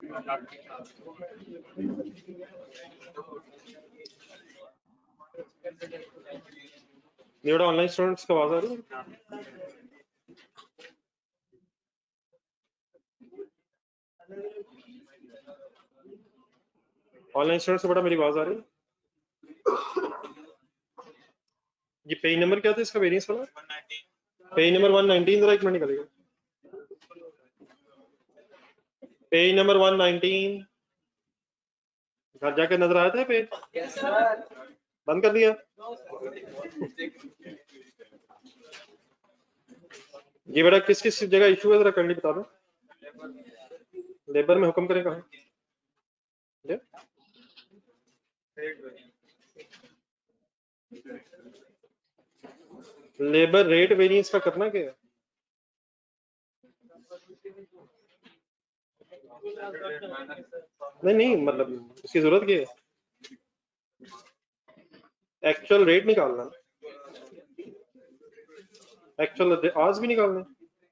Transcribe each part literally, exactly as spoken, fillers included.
ये online students का आवाज आ रही है? ऑनलाइन स्टूडेंट से बड़ा मेरी आवाज आ रही है? ये पेज नंबर क्या था इसका वेरिएंस वाला? पेज नंबर वन नाइनटीन जरा एक मिनट निकलेगा। पेज नंबर वन नाइनटीन घर जाके नजर आया था पेज? yes, बंद कर दिया? ये बेटा किस किस जगह इशू है जरा करनी बता दो। लेबर में हुक्म करें कहाँ? लेबर रेट वेरिएंस का करना क्या है? नहीं नहीं मतलब उसकी जरूरत क्या है? एक्चुअल रेट निकालना, एक्चुअल आज भी निकालना।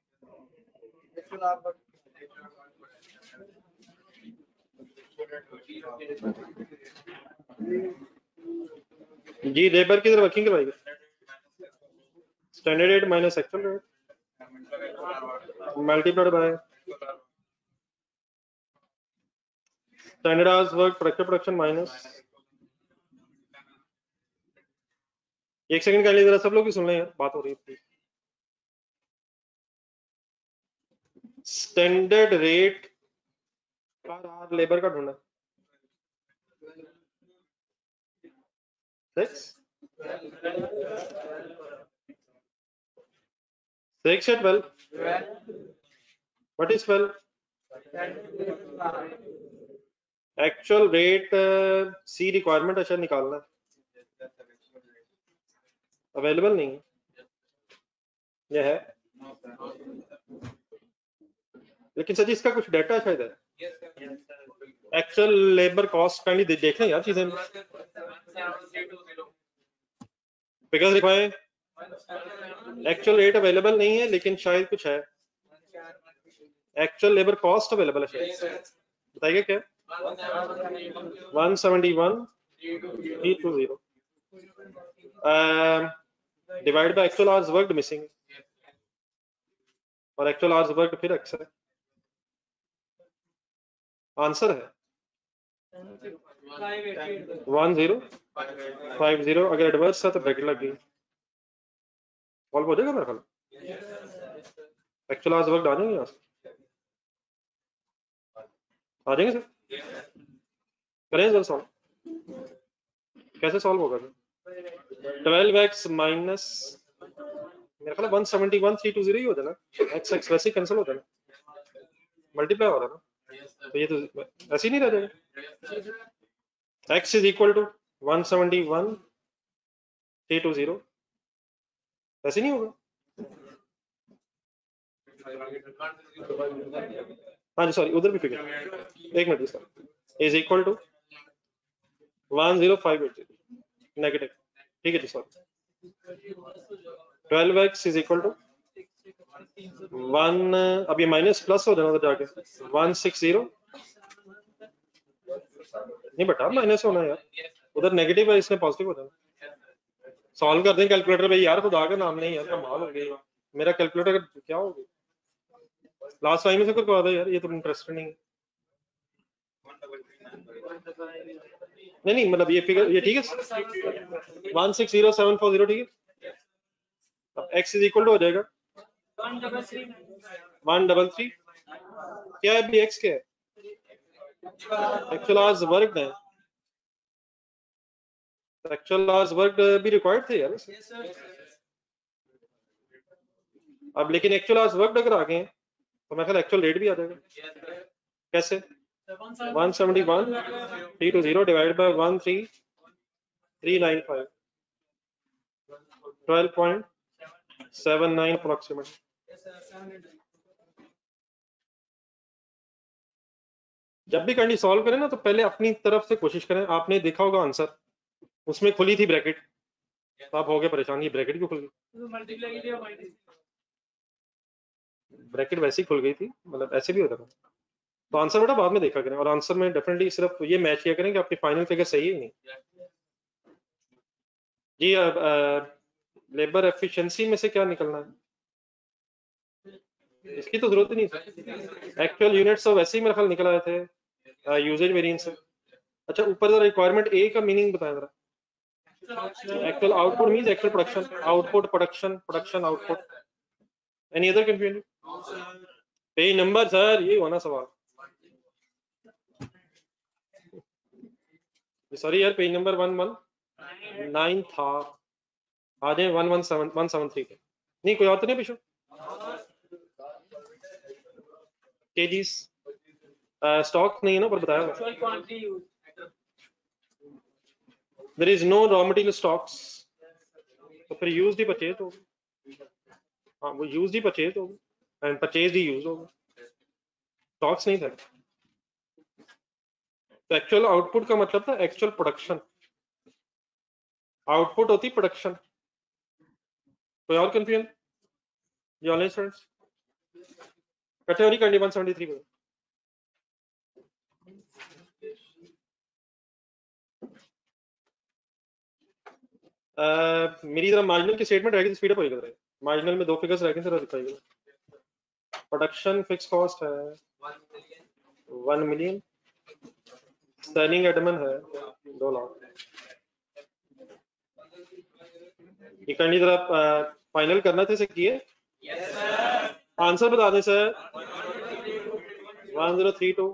जी लेबर किधर वर्किंग करवाएगा? Standard rate minus actual rate multiplied by standard hours work productive production minus. एक सेकंड के लिए जरा सब लोग भी सुन लें यार, बात हो रही है। स्टैंडर्ड रेट पर आवर लेबर का ढूंढना। सिक्स सिक्स या twelve? What is twelve? Actual rate C requirement अच्छा निकालना, अवेलेबल नहीं है यह है, लेकिन सर जी इसका कुछ डाटा शायद है। एक्चुअल लेबर कॉस्ट काइंडली देख लें यार चीजें, फिगर्स लिखवाएं। एक्चुअल रेट अवेलेबल नहीं है लेकिन शायद कुछ है। एक्चुअल लेबर कॉस्ट अवेलेबल है शायद, बताइए क्या? One seventy one three two zero divide by actual hours worked missing, और एक्चुअल आवर्स वर्कड फिर एक्स है। आंसर है वन जीरो फाइव जीरो। अगर एडवर्स है तो ब्रैकेट लग गई, सॉल्व हो जाएगा मेरा ख्याल। एक्चुअल आवर्स वर्कड आ जाएंगे यहाँ से, आ जाएंगे सर? करें सर सॉल्व, कैसे सॉल्व होगा सर? ट्वेल्व एक्स माइनस मेरा ख्याल one seventy one three two zero ही होता है ना, एक्स एक्स वैसे ही कैंसिल होता है ना, मल्टीप्लाई हो रहा है ना, तो ये तो ऐसे ही नहीं रह जाएगा। X is equal to one seventy one three two zero, ऐसे नहीं होगा? हाँ जी सॉरी उधर भी फिगर एक minute sir, is equal to one zero five eight zero negative, ठीक है जी sorry. Twelve X is equal to one, अब ये माइनस प्लस हो जाना जाके वन सिक्स जीरो, नहीं बेटा माइनस होना है यार, उधर नेगेटिव है इसमें पॉजिटिव हो जाना। सॉल्व कर दें कैलकुलेटर पे यार, खुदा का नाम नहीं यार, कमाल हो गई। मेरा कैलकुलेटर क्या हो गया, लास्ट टाइम में से करवा दो यार, ये तो इंटरेस्ट नहीं है। नहीं नहीं मतलब ये फिगर ये ठीक है, one six zero seven four zero ठीक है। अब एक्स इज इक्वल टू हो जाएगा वन डबल थ्री, क्या है अभी एक्स क्या है? एक्चुअल आवर्स वर्कड है, एक्चुअल आवर्स वर्कड भी रिक्वायर्ड थे यार। अब लेकिन एक्चुअल आवर्स वर्कड अगर आ गए तो मैं ख्याल एक्चुअल रेट भी आ जाएगा। कैसे? One seventy one three two zero divide by one three three nine five, twelve point seven nine approximate. जब भी कैंडी सॉल्व करें ना तो पहले अपनी तरफ से कोशिश करें। आपने देखा होगा आंसर उसमें खुली थी ब्रैकेट, तो आप हो गए परेशान, ये ब्रैकेट क्यों खुल गई? ब्रैकेट वैसे ही खुल गई थी, मतलब ऐसे भी होता था। तो आंसर बेटा बाद में देखा करें, और आंसर में डेफिनेटली सिर्फ ये मैच किया करें कि आपकी फाइनल फिगर सही है नहीं। जी लेबर एफिशिएंसी में से क्या निकलना है, इसकी तो जरूरत ही नहीं। एक्चुअल यूनिट्स तो वैसे ही मेरे ख्याल निकल आए थे यूजेज वेरिएंस से। अच्छा ऊपर जरा रिक्वायरमेंट ए का मीनिंग बताएं जरा। Actual output means actual production, output production, production output. Any other confusion? Page number sir, ये होना सवाल। सॉरी यार, page number one one nine था, आ जाए one one seven one seven three पे। नहीं कोई और तो नहीं पीछे? केजीस स्टॉक नहीं है ना, पर बताया there is no raw material stocks, तो फिर यूज्ड ही परचेज होगा। हाँ वो यूज्ड ही परचेज होगा एंड परचेज ही यूज होगा, स्टॉक्स नहीं था। तो एक्चुअल आउटपुट का मतलब था एक्चुअल प्रोडक्शन, आउटपुट होती प्रोडक्शन। कोई और कंफ्यूजन? ये ऑनलाइन स्टूडेंट्स कैटेगरी करनी वन सेवेंटी थ्री पे। Uh, मेरी तरह मार्जिनल की स्टेटमेंट रहेगी तो स्पीड अप होएगा। मार्जिनल में दो फिगर्स रहेंगे सर, दिखाइएगा। प्रोडक्शन फिक्स कॉस्ट है वन मिलियन, सेलिंग एडमन है दो लाख। ये करनी तरह फाइनल करना थे, से किए आंसर बता दें sir. One zero three two.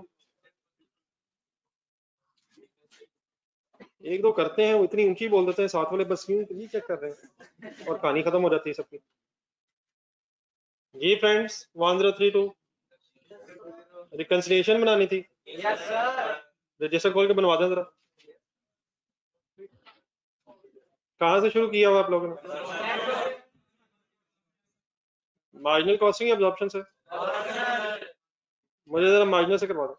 एक दो करते हैं वो इतनी ऊंची बोल देते हैं साथ वाले, बस यूं ये चेक कर रहे हैं और कहानी खत्म हो जाती है सबकी। जी friends one zero three two reconciliation बनानी थी। Yes sir. रजिस्टर खोल के बनवा दें जरा। कहाँ से शुरू किया हुआ आप लोगों ने? मार्जिनल कॉस्टिंग या अब्जॉर्प्शन से? मुझे जरा मार्जिनल से करवा दो।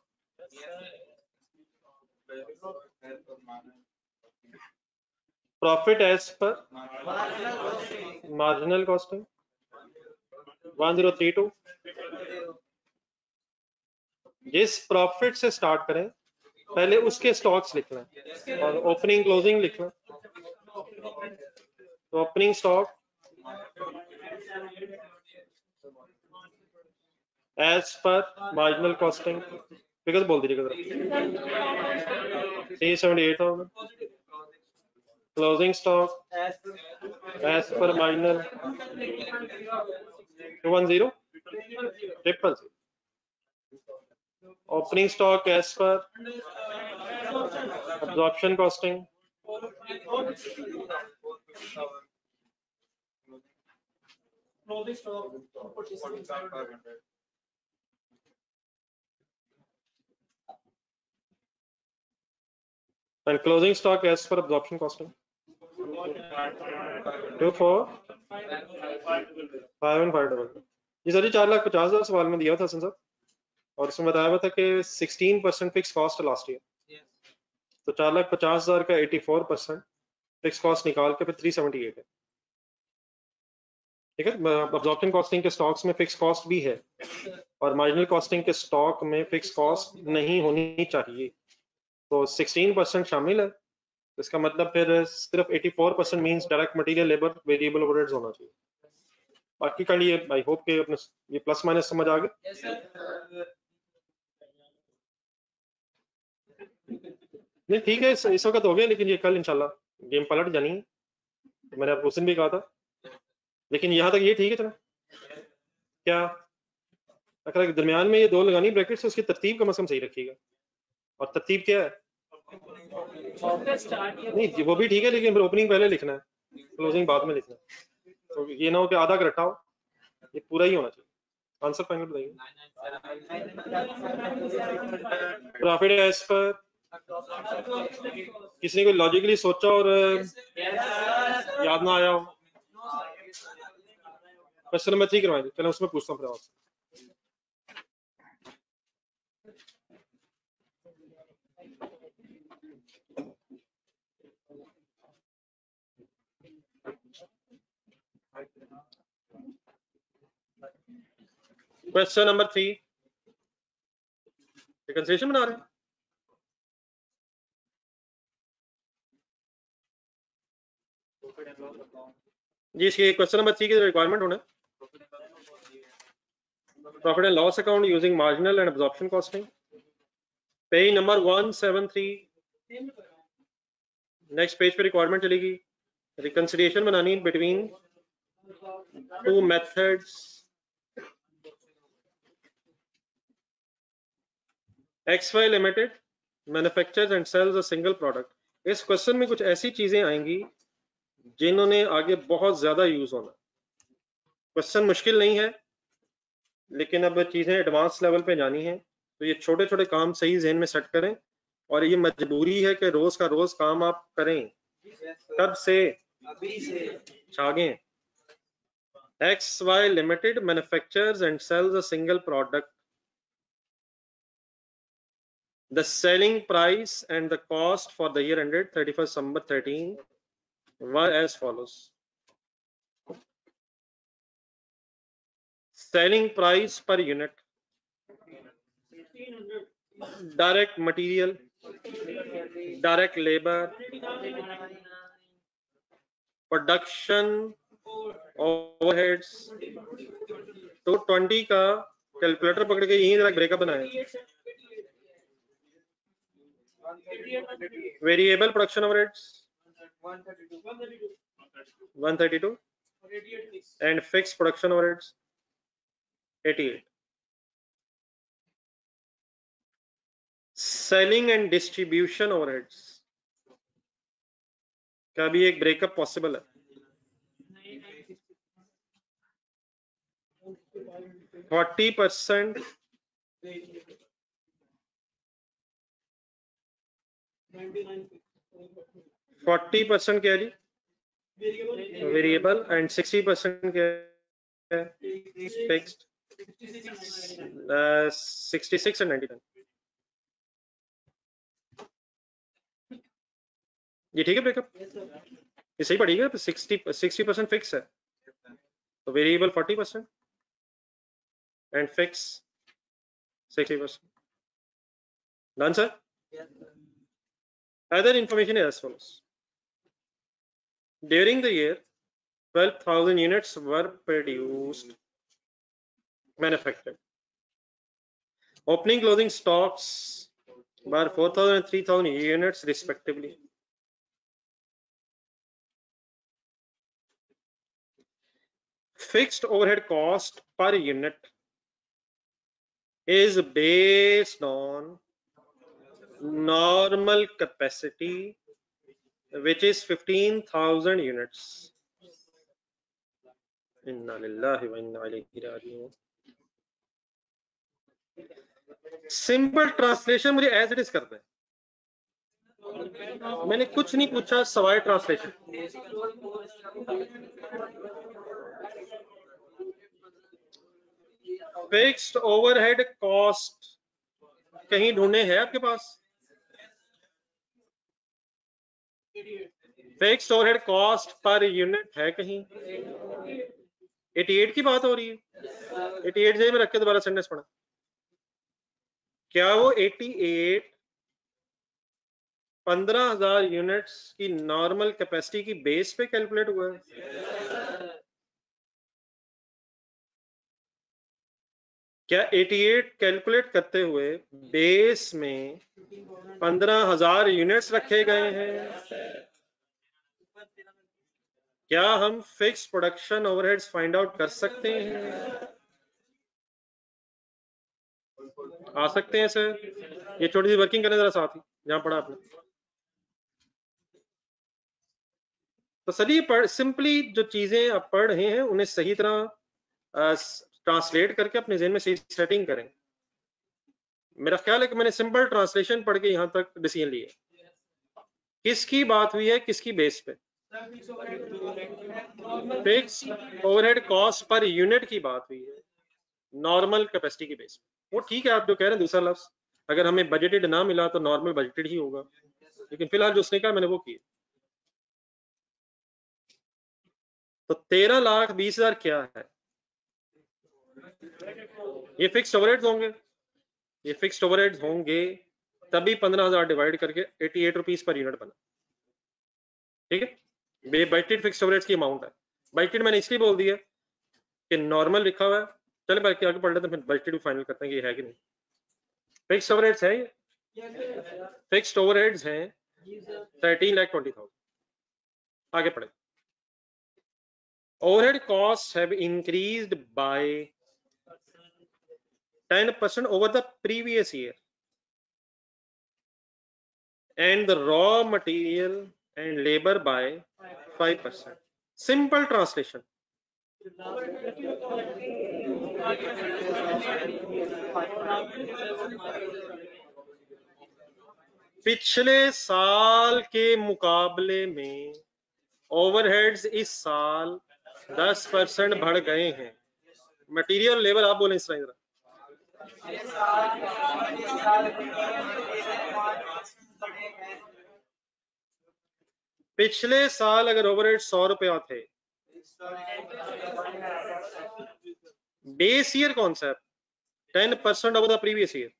प्रॉफिट एज पर marginal costing one zero three two. जिस प्रॉफिट से स्टार्ट करें पहले उसके स्टॉक्स लिखना है और ओपनिंग क्लोजिंग लिखना। तो ओपनिंग स्टॉक एज पर मार्जिनल कॉस्टिंग, फिगर बोल दीजिएगा three seventy eight thousand. Closing stock as पर marginal two one zero triple zero. Opening stock as पर absorption costing and closing stock as per absorption costing two four five and five double। ये sir चार लाख पचास हजार सवाल में दिया था सर, और उसमें बताया हुआ था कि sixteen percent fix cost last year. तो चार लाख पचास हजार का eighty four percent fix cost निकाल के फिर थ्री सेवेंटी एट है। ठीक है, अब्जॉर्प्शन कॉस्टिंग के स्टॉक्स में फिक्स कॉस्ट भी है और मार्जिनल कॉस्टिंग के स्टॉक में फिक्स कॉस्ट नहीं होनी चाहिए। तो सिक्सटीन परसेंट शामिल है, इसका मतलब फिर सिर्फ eighty four percent means direct material labour variable overheads होना चाहिए। बाकी का ये आई होप के अपने ये प्लस माइनस समझ आ गए। नहीं ठीक है, इस, इस वक्त हो गया, लेकिन ये कल इंशाल्लाह गेम पलट जानी है, तो मैंने आपको उस दिन भी कहा था। लेकिन यहाँ तक ये ठीक है। चलो क्या अगर दरमियान में ये दो लगानी ब्रैकेट से, उसकी तरतीब कम से कम सही रखिएगा। और तरतीब क्या है? नहीं वो भी ठीक है, लेकिन फिर ओपनिंग पहले लिखना है, क्लोजिंग बाद में लिखना है। तो ये ना हो कि आधा रट्टा हो, ये पूरा ही होना चाहिए। आंसर फाइनल बताइए। प्रॉफिट एज पर किसी ने कोई लॉजिकली सोचा और याद ना आया हो, क्वेश्चन नंबर थ्री करवाएंगे। चलो उसमें पूछता हूँ फिर आपसे। क्वेश्चन नंबर थ्री, रिकंसिलिएशन बना रहे हैं। जी इसके क्वेश्चन नंबर थ्री की रिक्वायरमेंट होना profit and loss account using marginal and absorption costing, page number one seven three. Next page पे रिक्वायरमेंट चलेगी, रिकंसिलिएशन बनानी between two methods, X Y limited manufactures and sells a single product. इस question में कुछ ऐसी चीजें आएंगी जिन्होंने आगे बहुत ज्यादा यूज होना। क्वेश्चन मुश्किल नहीं है, लेकिन अब चीजें एडवांस लेवल पे जानी है, तो ये छोटे छोटे काम सही ज़हन में सेट करें, और ये मजबूरी है कि रोज का रोज काम आप करें। कब से? अभी से। छागे। X Y limited manufactures and sells a single product. The selling price and the cost for the year ended thirty-first December thirteen were as follows. Selling price per unit, direct material, direct labor, production overheads। तो twenty का calculator पकड़ के यही जरा breakup बनाए। Variable production overheads one thirty-two and fixed production overheads eighty-eight। Selling and distribution overheads का भी एक ब्रेकअप पॉसिबल है। फोर्टी परसेंट फोर्टी परसेंट क्या जी? वेरिएबल एंड सिक्सटी परसेंट क्या है? Fixed. Sixty six and ninety nine. ये ठीक है ब्रेकअप? ये सही पड़ेगा। सिक्सटी सिक्सटी परसेंट फिक्स है, तो variable forty percent and fix sixty percent. Done sir? Other information is as follows. During the year, twelve thousand units were produced, manufactured. Opening closing stocks were four thousand and three thousand units respectively. Fixed overhead cost per unit is based on normal capacity, which is fifteen thousand units. Inna lillahi wa inna ilayhi raji'un. Simple translation मुझे as it is करना है, मैंने कुछ नहीं पूछा सवाए translation. Fixed overhead cost कहीं ढूंढने हैं आपके पास? Fixed overhead cost per unit है कहीं? अठासी की बात हो रही है, अठासी जेब में रख के दोबारा सेंटेंस पढ़ा। क्या वो अठासी पंद्रह हजार यूनिट्स की नॉर्मल कैपेसिटी की बेस पे कैलकुलेट हुआ है? क्या अठासी कैलकुलेट करते हुए बेस में पंद्रह हजार यूनिट्स रखे गए हैं? क्या हम fix production overheads find out कर सकते हैं? आ सकते हैं सर? ये छोटी सी वर्किंग करें जरा साथ ही, जहां पढ़ा आपने। तो सर ये पढ़ सिंपली जो चीजें आप पढ़ रहे हैं उन्हें सही तरह ट्रांसलेट करके अपने ज़हन में सही सेटिंग करें। मेरा ख्याल है कि मैंने सिंपल ट्रांसलेशन पढ़ के यहां तक डिसीजन लिए। किसकी बात हुई है, किसकी बेस पे? Fix overhead cost per unit की बात हुई है, नॉर्मल कैपेसिटी की बेस पे। वो ठीक है आप जो कह रहे हैं दूसरा लफ्ज, अगर हमें बजटेड ना मिला तो नॉर्मल बजटेड ही होगा, लेकिन फिलहाल जो उसने कहा मैंने वो किया। तो तेरह लाख बीस हजार क्या है? ये फिक्स ओवरहेड्स होंगे। ये फिक्स्ड ओवरहेड्स होंगे तभी पंद्रह हजार डिवाइड करके eighty eight rupees per unit बना, ठीक है। बाइटेड फिक्स्ड ओवरहेड्स की अमाउंट है। बाइटेड मैंने इसलिए बोल दिया कि नॉर्मल लिखा हुआ है। चले बाकी आगे पढ़ लेते हैं, फिर बाइटेड भी फाइनल करते हैं कि ये है कि नहीं। फिक्स्ड ओवरहेड्स है, फिक्स्ड ओवरहेड्स हैं थर्टीन लाख ट्वेंटी थाउजेंड। आगे पढ़े। Overhead cost have increased by ten percent over the previous year and the raw material and labor by five percent. Simple translation. पिछले साल के मुकाबले में ओवरहेड्स इस साल दस परसेंट बढ़ गए हैं। मटेरियल लेबर आप बोलें इस तरह। पिछले साल अगर ओवरहेड सौ रुपया थे, बेस ईयर कौन सा है? Ten percent of the previous year.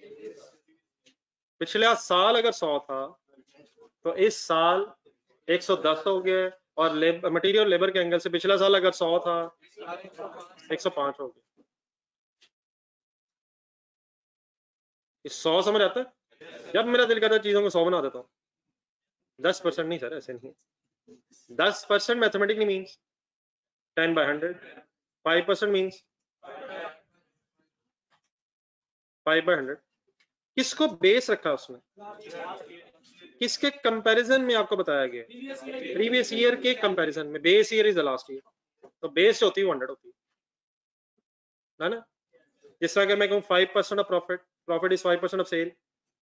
पिछला साल अगर सौ था तो इस साल एक सौ दस हो गया, और लेबर मटेरियल लेबर के एंगल से पिछला साल अगर सौ था एक सौ पांच हो गया। सौ समझ आता है? जब मेरा दिल करता है चीजों को सौ बना देता हूँ। दस परसेंट नहीं सर, ऐसे नहीं। दस percent mathematically means ten by hundred. Five percent means five by hundred. किसको बेस रखा उसने? किसके कंपैरिजन में आपको बताया गया? प्रीवियस ईयर के कंपैरिजन में। Base year is the last year, तो बेस होती है हंड्रेड होती है ना। जिस तरह अगर मैं कहूँ five percent of profit, profit is five percent of sale,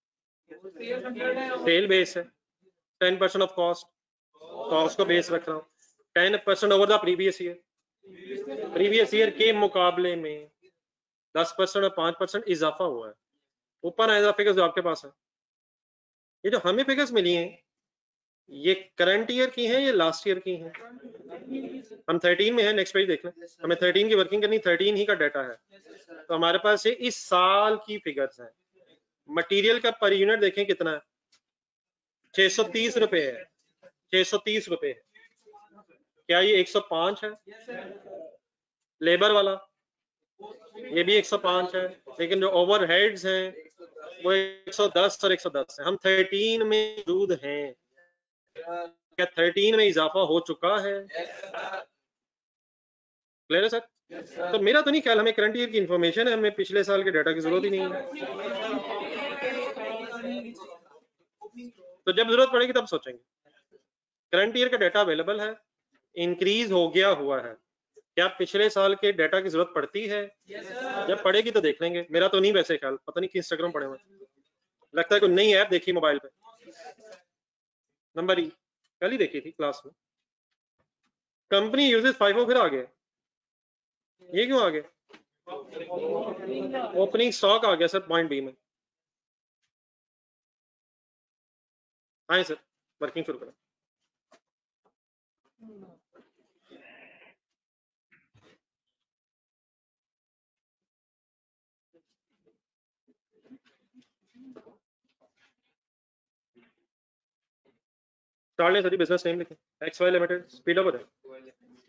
sale base है। Ten percent of cost, cost को बेस रख रहा हूँ। Ten percent over the previous year, previous year के मुकाबले में दस परसेंट और पांच परसेंट इजाफा हुआ है। ऊपर आए फिगर्स जो आपके पास है, ये जो हमें फिगर्स मिली हैं ये करंट ईयर की हैं, ये लास्ट ईयर की हैं। हम थर्टीन में है, नेक्स्ट पेज देख लें। हमें थर्टीन की वर्किंग करनी, थर्टीन ही का डाटा है, तो हमारे पास ये इस साल की फिगर्स हैं। मटेरियल का पर यूनिट देखें कितना है, छह सौ तीस रुपए है। छह सौ तीस रुपए है। क्या ये एक सौ पांच है? लेबर वाला ये भी एक सौ पांच है, लेकिन जो ओवरहेड्स हैं वो एक सौ दस और एक सौ दस है। हम थर्टीन में मौजूद हैं। क्या थर्टीन में इजाफा हो चुका है? क्लियर है सर? तो मेरा तो नहीं ख्याल, हमें करंट ईयर की इंफॉर्मेशन है, हमें पिछले साल के डाटा की जरूरत ही नहीं है। तो जब जरूरत पड़ेगी तब सोचेंगे। करंट ईयर का डाटा अवेलेबल है, इंक्रीज हो गया हुआ है। क्या पिछले साल के डाटा की जरूरत पड़ती है? जब पड़ेगी तो देख लेंगे। मेरा तो नहीं वैसे ख्याल, पता नहीं किस इंस्टाग्राम पड़े हुए, लगता है कोई नई ऐप देखी मोबाइल पे। नंबर ई कल ही देखी थी क्लास में। कंपनी यूजेस फाइव फिर आ गया, ये क्यों आ गया? ओपनिंग स्टॉक आ गया सर पॉइंट बी में। हाँ सर, वर्किंग शुरू करें। स्टार्ट लें सर, बिजनेस नेम लिखें, X Y limited, speed up हो जाए।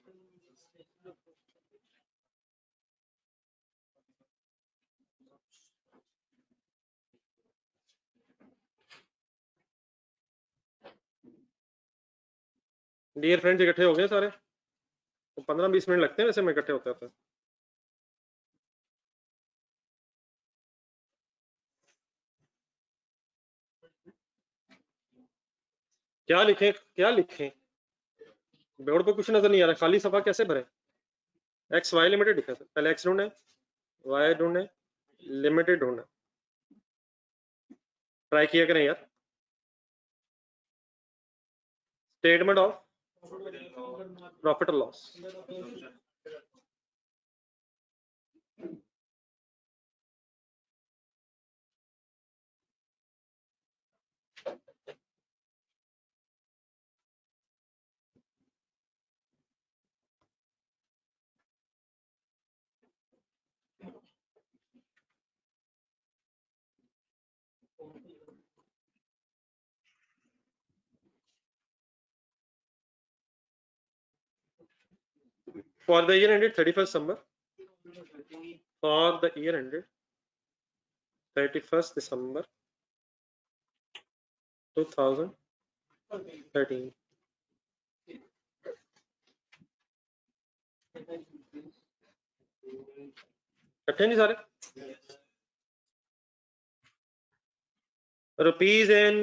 डियर फ्रेंड्स इकट्ठे हो गए सारे, तो पंद्रह बीस मिनट लगते हैं वैसे में इकट्ठे होते होते। क्या लिखें क्या लिखें? बोर्ड पे कुछ नजर नहीं आ रहा, खाली सफा कैसे भरे? एक्स वाई लिमिटेड लिखा सर, पहले एक्स ढूंढे, वाई ढूंढे, लिमिटेड ढूंढे। ट्राई किया करें यार। स्टेटमेंट ऑफ प्रॉफिट और loss. For the year ended thirty-first December, for the year ended thirty-first December two thousand thirteen. इकट्ठे नहीं सारे? Rupees in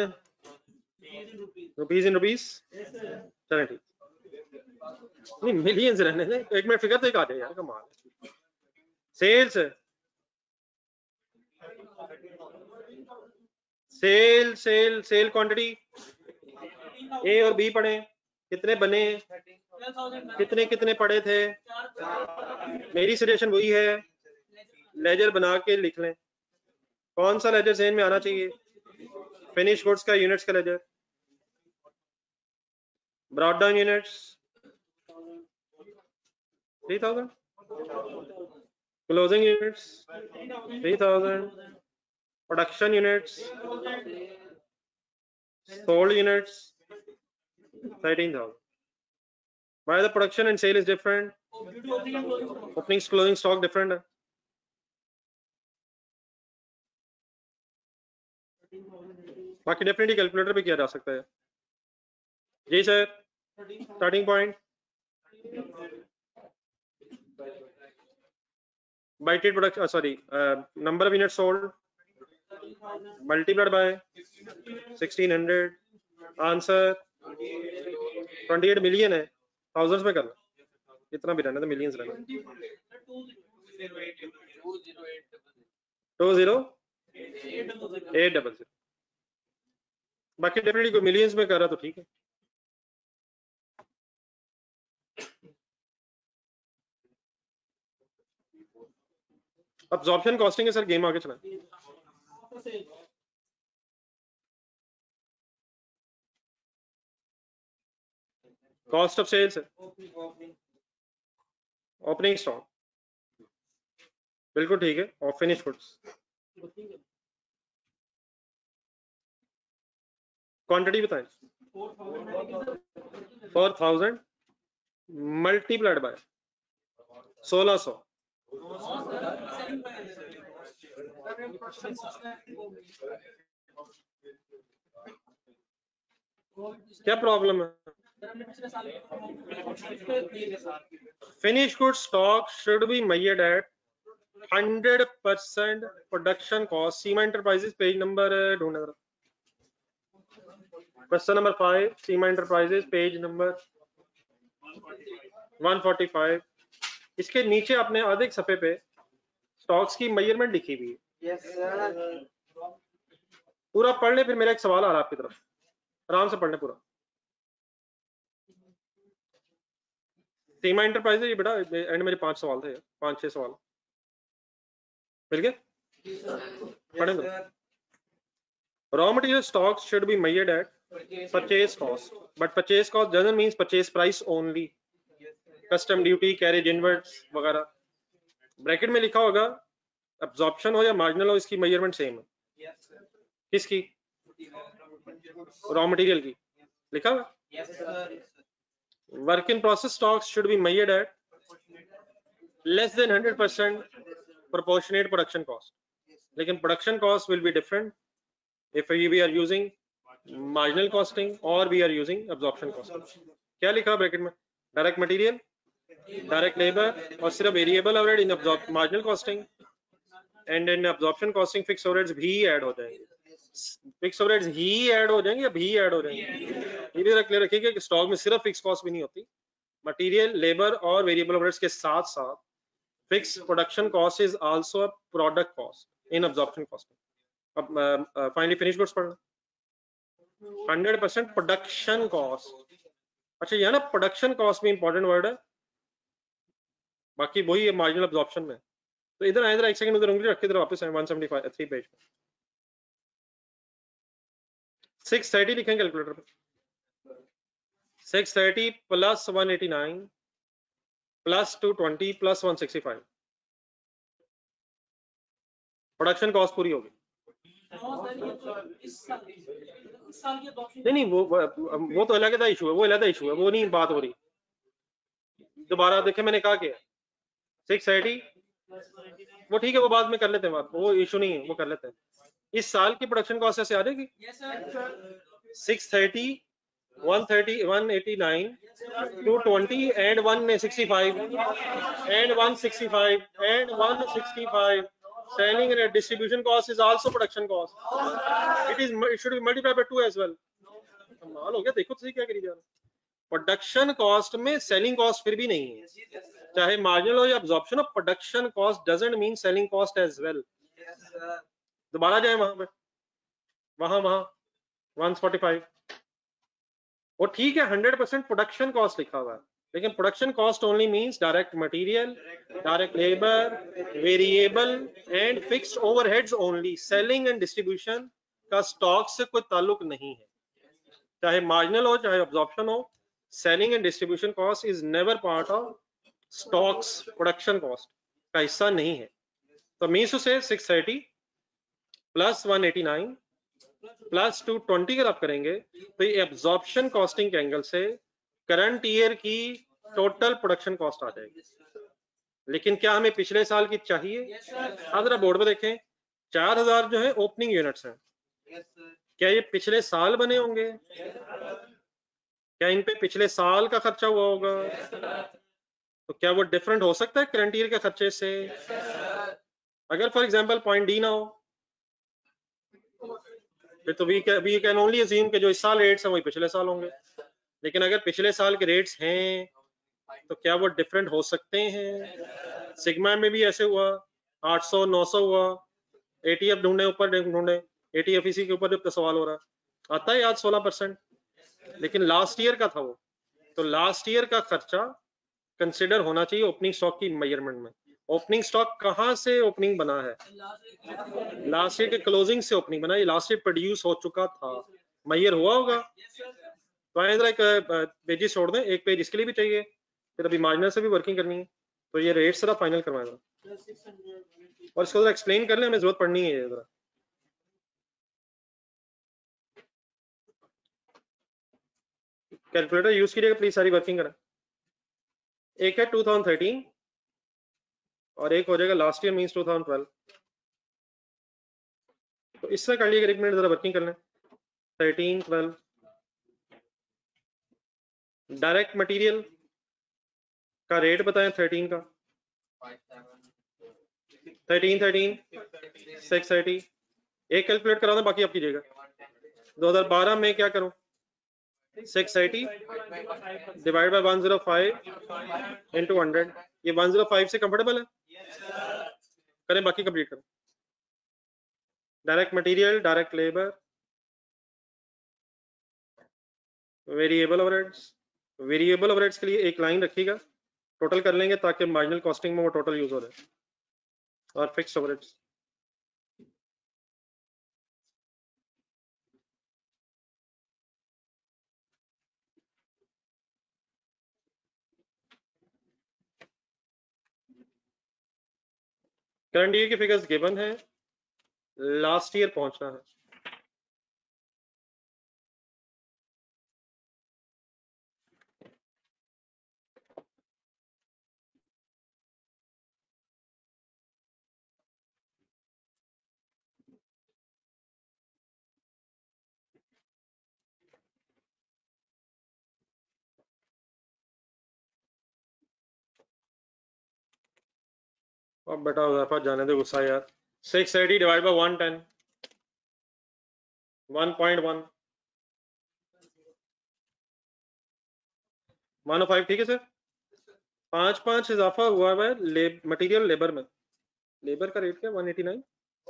rupees in rupees चलें ठीक नहीं, मिलियंस रहने दे, एक मिनट फिगर तो एक आ जाए यार, कमाल है। Sales sale sale sale quantity A और बी पढ़े, कितने बने, कितने कितने पड़े थे, मेरी सजेशन वही है, लेजर बना के लिख लें। कौन सा लेजर ज़हन में आना चाहिए? फिनिश गुड्स का यूनिट्स का ledger, brought down units three thousand, closing units three thousand, production units, sold units thirteen thousand. Why the production and sale is different? Opening closing stock different. बाकी definitely calculator पे किया जा सकता है जी sir. Starting point budgeted production, sorry number of units sold multiplied by sixteen hundred, answer अट्ठाईस million है, thousands में करना, इतना भी रहना तो मिलियंस रहना। Two zero eight double zero, बाकी डेफिनेटली कोई मिलियंस में कर रहा तो ठीक है। अब्जॉर्प्शन कॉस्टिंग है सर, गेम आगे चला। कॉस्ट ऑफ सेल्स है, ओपनिंग स्टॉक बिल्कुल ठीक है, और फिनिश गुड्स क्वांटिटी बताएं। फोर थाउजेंड मल्टीप्लाइड बाय सोलह सौ, क्या प्रॉब्लम है? Finish good stock should be measured at hundred percent production cost. Seema enterprises page number ढूंढना, question number five, Seema enterprises page number one forty five. इसके नीचे आपने आधे सफे पे स्टॉक्स की मेजरमेंट लिखी हुई है। yes, पूरा पढ़ ले, फिर मेरा एक सवाल आ रहा है आपकी तरफ, आराम से पढ़ने पूरा। सीमा एंटरप्राइजेस, ये बेटा एंड मेरे पांच सवाल थे, पांच छह सवाल मिल गए, पढ़े तो। Raw material stocks should be measured at purchase cost, but purchase cost doesn't means purchase price only, custom duty, carriage inwards वगैरह। ब्रैकेट में लिखा होगा, अब्जॉर्प्शन हो या मार्जिनल हो, इसकी मेजरमेंट सेम है। किसकी? रॉ मटेरियल की लिखा हुआ। Work in process stocks should be measured at less than hundred percent proportionate production cost, लेकिन production cost will be different if we are using marginal costing or we are using absorption costing। क्या लिखा bracket में? Direct material, direct labour, और सिर्फ variable overhead in marginal costing, and in absorption costing fix overheads भी add हो जाएंगे। Fix overheads ही add हो जाएंगे या भी ऐड हो जाएंगे, ये भी क्लियर रखिएगा कि स्टॉक में सिर्फ फिक्स कॉस्ट भी नहीं होती, मटेरियल, लेबर और वेरिएबल ओवरहेड्स के साथ साथ fixed production cost is also a product cost in absorption costing। अब फाइनली फिनिश गुड्स पढ़ना, हंड्रेड परसेंट प्रोडक्शन कॉस्ट। अच्छा, यह ना प्रोडक्शन कॉस्ट में इंपॉर्टेंट वर्ड है, बाकी वही है मार्जिनल अब्जॉर्प्शन में। तो इधर आए, इधर एक सेकंड उधर उंगली रख के इधर वापस one seventy five three page पे सिक्स थर्टी लिखेंगे कैलकुलेटर पे। Six thirty plus one eighty nine plus two twenty plus one sixty five, production cost पूरी होगी। नहीं नहीं, वो वो तो अलग इशू है, वो अलग इशू है, वो नहीं बात हो रही। दोबारा देखे मैंने कहा क्या सिक्स एटी, वो ठीक है, वो बाद में कर लेते हैं बात, वो इशू नहीं है, वो कर लेते हैं। इस साल की प्रोडक्शन कॉस्ट ऐसे आ जाएगी six thirty, one thirty, one eighty nine, two twenty and one sixty five and one sixty five and one sixty five. Selling and distribution cost is also production cost. It is it should be multiplied by two as well. कमाल हो गया, देखो तो सही क्या करी जा रहा है। प्रोडक्शन कॉस्ट में सेलिंग कॉस्ट फिर भी नहीं है, चाहे मार्जिनल हो या अब्जॉर्प्शन हो, production cost doesn't mean selling cost as well. दोबारा जाए वहां पे, वहां वहां वन फोर्टी फाइव, वो ठीक है हंड्रेड परसेंट प्रोडक्शन कॉस्ट लिखा हुआ है, लेकिन production cost only means direct material, direct labour, variable and fixed overheads only. Selling and distribution का स्टॉक से कोई ताल्लुक नहीं है, चाहे मार्जिनल हो चाहे अब्जॉर्प्शन हो। Selling and distribution cost is never part of stocks, production cost का हिस्सा नहीं है। तो means to say six thirty plus one eighty nine plus two twenty अगर आप करेंगे तो ये एब्जॉर्प्शन कॉस्टिंग के एंगल से करंट ईयर की टोटल प्रोडक्शन कॉस्ट आ जाएगी। लेकिन क्या हमें पिछले साल की चाहिए? आप जरा बोर्ड पे देखें, चार हजार जो है ओपनिंग यूनिट्स हैं, क्या ये पिछले साल बने होंगे? क्या इन पे पिछले साल का खर्चा हुआ होगा? तो क्या वो डिफरेंट हो सकता है करंट ईयर के खर्चे से? अगर फॉर एग्जांपल पॉइंट डी ना हो फिर तो we we can only assume कि जो इस साल रेट्स हैं वही पिछले साल होंगे। लेकिन अगर पिछले साल के रेट्स हैं तो क्या वो डिफरेंट हो सकते हैं? सिग्मा में भी ऐसे हुआ, आठ सौ नौ सौ हुआ, एटीएफ ढूंढे ऊपर ढूंढे, एटीएफ इसी के ऊपर जब सवाल हो रहा है आता है याद सोलह परसेंट, लेकिन लास्ट ईयर का था वो। तो लास्ट ईयर का खर्चा कंसिडर होना चाहिए ओपनिंग स्टॉक की मेजरमेंट में। ओपनिंग स्टॉक कहां से ओपनिंग बना है? लास्ट ईयर के क्लोजिंग से ओपनिंग बना, ये लास्ट ईयर प्रोड्यूस हो चुका था, मैयर हुआ होगा। तो आए जरा एक पेजेस छोड़ दें, एक पेज इसके लिए भी चाहिए, फिर अभी मार्जिनल से भी वर्किंग करनी है, तो ये रेट जरा फाइनल करवाएगा और इसको जरा एक्सप्लेन कर ले, हमें जरूरत पड़नी है जरा। कैलकुलेटर यूज कीजिएगा प्लीज, सारी वर्किंग करें। एक है टू थाउजेंड थर्टीन और एक हो जाएगा last year means two thousand twelve. तो इससे कर लीजिएगा, एक मिनट जरा वर्किंग कर लें। थर्टीन ट्वेल्व डायरेक्ट मटेरियल का रेट बताएं, थर्टीन का, थर्टीन थर्टीन सिक्स थर्टी, एक कैलकुलेट करा दें बाकी आप कीजिएगा। दो हज़ार बारह में क्या करूं? Six eighty divide by one zero five into hundred, ये वन जीरो फाइव से कंफर्टेबल है? करें बाकी कंप्लीट करें। Direct material, direct labour, variable overheads, variable overheads के लिए एक लाइन रखिएगा, टोटल कर लेंगे ताकि मार्जिनल कॉस्टिंग में वो टोटल यूज हो जाए। और फिक्स्ड ओवरहेड्स, करंट ईयर की फिगर्स गिवन है, लास्ट ईयर पहुंचना है। अब बेटा उजाफा जाने दे गुस्सा यार। Six eighty divide by one ten, one point one, one o five, ठीक है सर। पांच पांच इजाफा हुआ है ले, मटेरियल लेबर में। लेबर का रेट क्या? One eighty nine,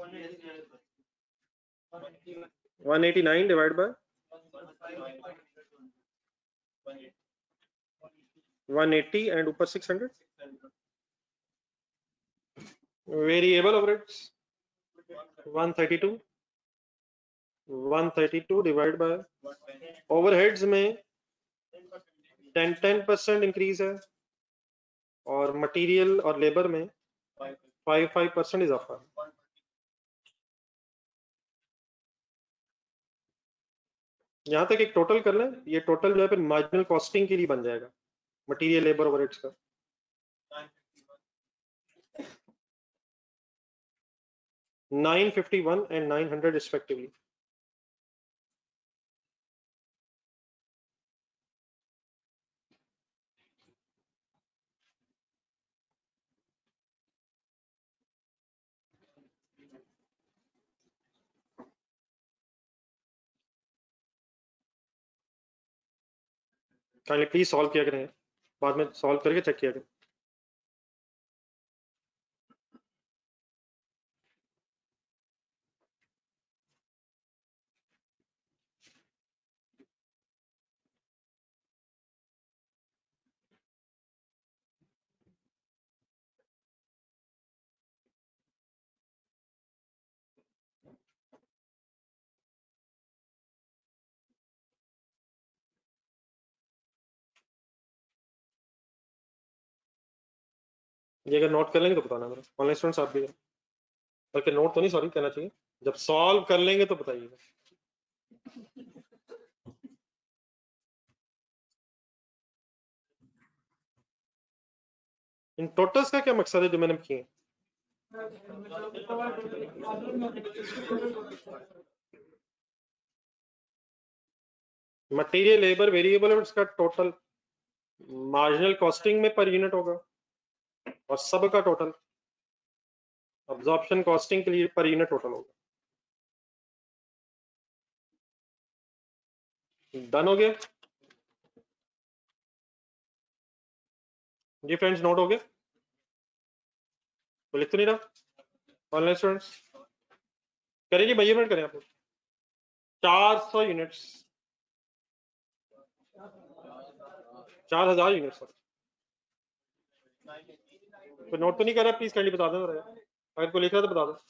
one eighty nine divide by one eighty and ऊपर six hundred. Variable overheads one thirty to, one thirty two divide by overheads में टेन टेन परसेंट इंक्रीज है और material और labour में five five percent इजाफा है। यहाँ तक एक टोटल कर लें, ये टोटल जो है फिर मार्जिनल कॉस्टिंग के लिए बन जाएगा मटेरियल लेबर ओवरहेड्स का। nine fifty-one and nine hundred respectively. Kindly please solve किया करें, बाद में सॉल्व करके चेक किया करें। ये अगर नोट कर लेंगे तो बताना मेरा, ऑनलाइन स्टूडेंट्स आप भी, बल्कि नोट तो नहीं, सॉरी कहना चाहिए, जब सॉल्व कर लेंगे तो बताइएगा। इन टोटल्स का क्या मकसद है जो मैंने किए? मटेरियल, लेबर, वेरिएबल, इसका टोटल मार्जिनल कॉस्टिंग में पर यूनिट होगा और सब का टोटल अब्जॉर्प्शन कॉस्टिंग के लिए पर यूनिट टोटल होगा। डन हो गया जी फ्रेंड्स, नोट हो गया? तो लिख तो नहीं रहा ऑनलाइन स्टूडेंट्स? करेंगे मेजरमेंट करें आप लोग। चार सौ यूनिट्स, चार हजार यूनिट्स। तो नोट तो नहीं कर रहा, प्लीज काइंडली बता दो, अगर कोई लिख रहा तो बता दो।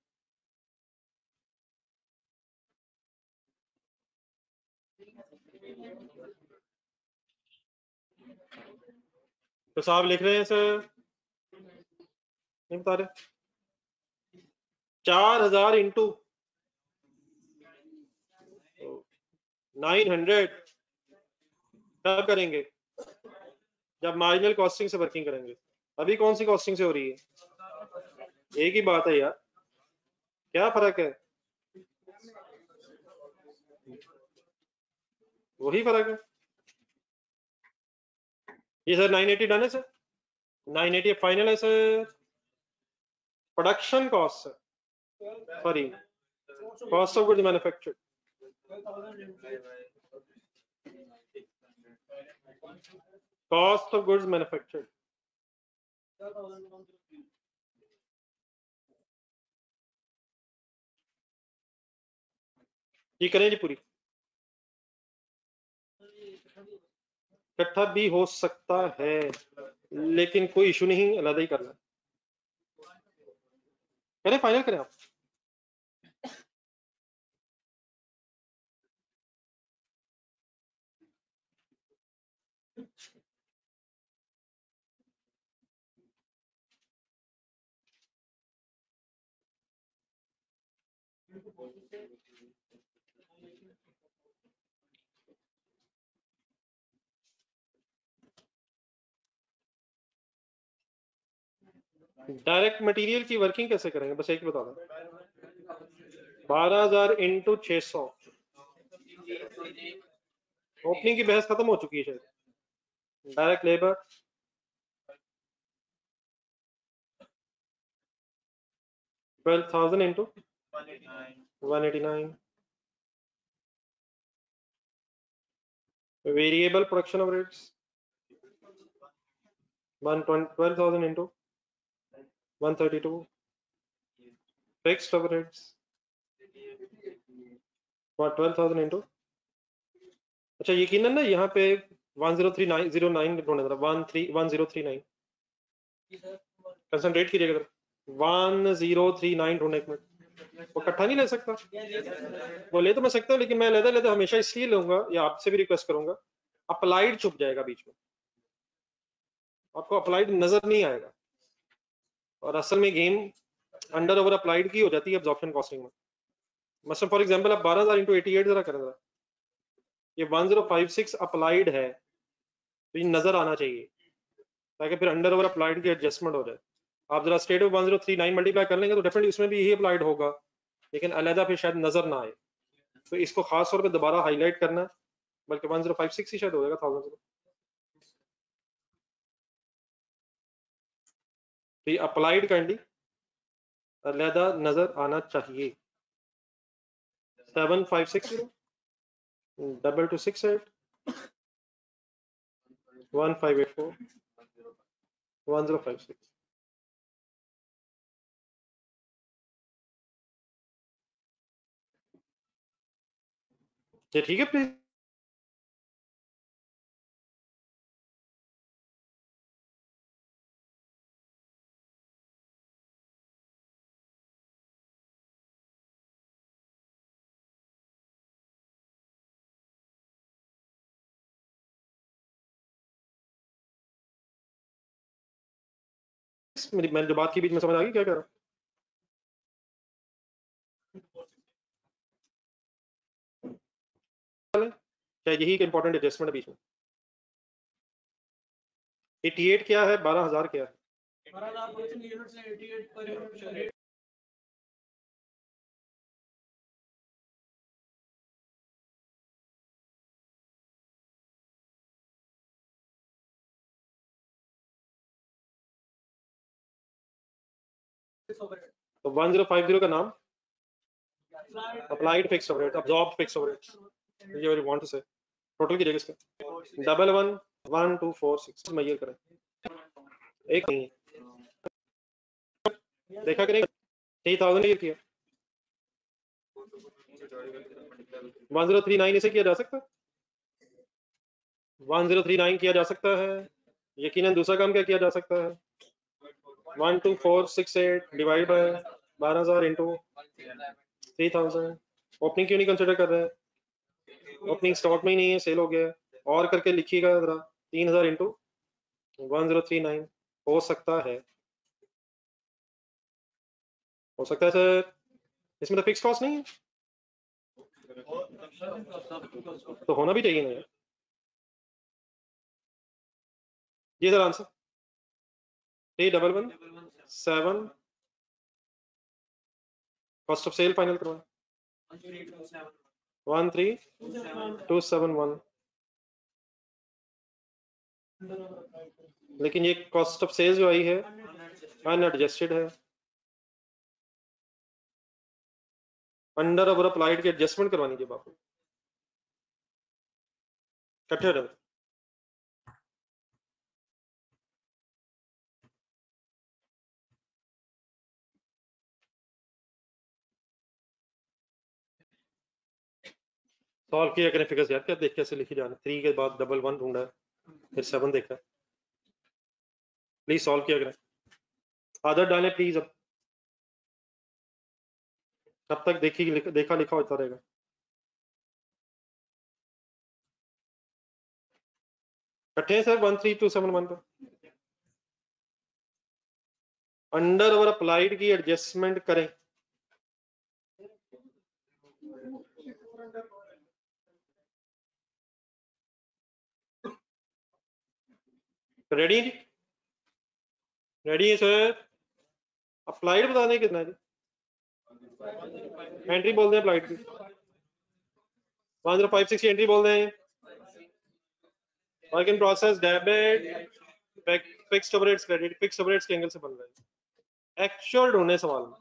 तो साहब लिख रहे हैं सर, नहीं बता रहे। चार हजार इंटू नाइन हंड्रेड कब करेंगे? जब मार्जिनल कॉस्टिंग से वर्किंग करेंगे। अभी कौन सी कॉस्टिंग से हो रही है? एक ही बात है यार, क्या फर्क है? वही फर्क है। ये सर नाइन एटी डन है सर, नाइन एटी फाइनल है sir. Production cost sir, sorry cost of goods manufactured, cost of goods manufactured. ये करें जी पूरी, इकट्ठा भी हो सकता है लेकिन कोई इशू नहीं, अलग ही करना। करें, फाइनल करें आप। डायरेक्ट मटेरियल की वर्किंग कैसे करेंगे, बस एक बता दो। बारह हजार इंटू छह सौ, ओपनिंग की बहस खत्म हो चुकी है शायद। Direct labour twelve thousand into one eighty nine, variable production of rates twelve thousand into one thirty two, fixed of rates twelve thousand into, अच्छा यकीनन ना यहाँ पे one zero three nine zero nine ढूंढना था, one three one zero three nine, concentrate कीजिएगा, one zero three nine ढूंढना। एक मिनट, वो इकट्ठा नहीं ले सकता? वो ले तो मैं सकता हूँ, लेकिन मैं लेता लेता हमेशा इसलिए लूंगा, या आपसे भी रिक्वेस्ट करूंगा, अप्लाइड छुप जाएगा बीच में, आपको अप्लाइड नजर नहीं आएगा, और असल में गेम अंडर ओवर अप्लाइड की हो जाती है एब्जॉर्प्शन कॉस्टिंग में। मतलब फॉर एग्जांपल आप बारह हजार इंटू एटी एट जरा करें, जरा ये one zero five six applied है, तो ये नजर आना चाहिए ताकि फिर अंडर ओवर अप्लाइड की एडजस्टमेंट हो जाए। आप जरा straight one zero three nine multiply कर लेंगे तो डेफिनेटली उसमें भी यही अप्लाइड होगा, लेकिन अलहदा फिर शायद नजर ना आए, तो इसको खास तौर पे दोबारा हाईलाइट करना, बल्कि वन जीरो फाइव सिक्स ही शायद हो जाएगा थाउजेंड। तो ये अप्लाइड काइंडली अलहदा नजर आना चाहिए। Seven five six zero double two six eight one five eight four one zero five six. ये ठीक है प्लीज। मेरी मैंने जो बात की बीच में समझ आ गई क्या कह रहा हूँ? क्या यही एक इंपॉर्टेंट एडजस्टमेंट है बीच में? अठासी क्या है, बारह हजार क्या है? तो वन जीरो फाइव जीरो का नाम applied fixed overhead, absorbed fixed overhead, ये what you want to say. Total कीजिएगा इसका double one one two four six measure करें, एक नहीं देखा करेंगे थ्री थाउजेंड ये किया, वन जीरो थ्री नाइन इसे किया जा सकता है, वन जीरो थ्री नाइन किया जा सकता है, यकीनन दूसरा काम क्या किया जा सकता है, one two four six eight divide by बारह हजार इंटू थ्री थाउजेंड। ओपनिंग क्यों नहीं कंसिडर कर रहे हैं? ओपनिंग स्टॉक में ही नहीं है, सेल हो गया है। और करके लिखिएगा जरा, तीन हजार into one zero three nine हो सकता है, हो सकता है सर, इसमें तो फिक्स कॉस्ट नहीं है, तो होना भी चाहिए ना यार। ये sir answer three double one seven cost of sale final करवाएं one three two seven one, लेकिन ये कॉस्ट ऑफ सेल जो आई है अनएडजस्टेड है, अंडर ओवर अप्लाइड की एडजस्टमेंट करवानी है बापू इकट्ठे डबल। सॉल्व किया करें फिगर्स यार, क्या देख कैसे लिखी जाना, थ्री के बाद डबल वन ढूंढा है, फिर सेवन देखा, प्लीज सॉल्व किया करें, आदत डालें प्लीज, अब तब तक देखी देखा लिखा होता रहेगा। इकट्ठे sir one three two seven one पर अंडर ओवर अप्लाइड की एडजस्टमेंट करें, रेडी जी, रेडी है सर, अप्लाइड बता दें कितना है, एंट्री बोल दें अप्लाइड की one zero five six entry बोल दें, work in process debit fixed overheads credit, fixed overheads के एंगल से बन रहा है, एक्चुअल ढूंढने सवाल में,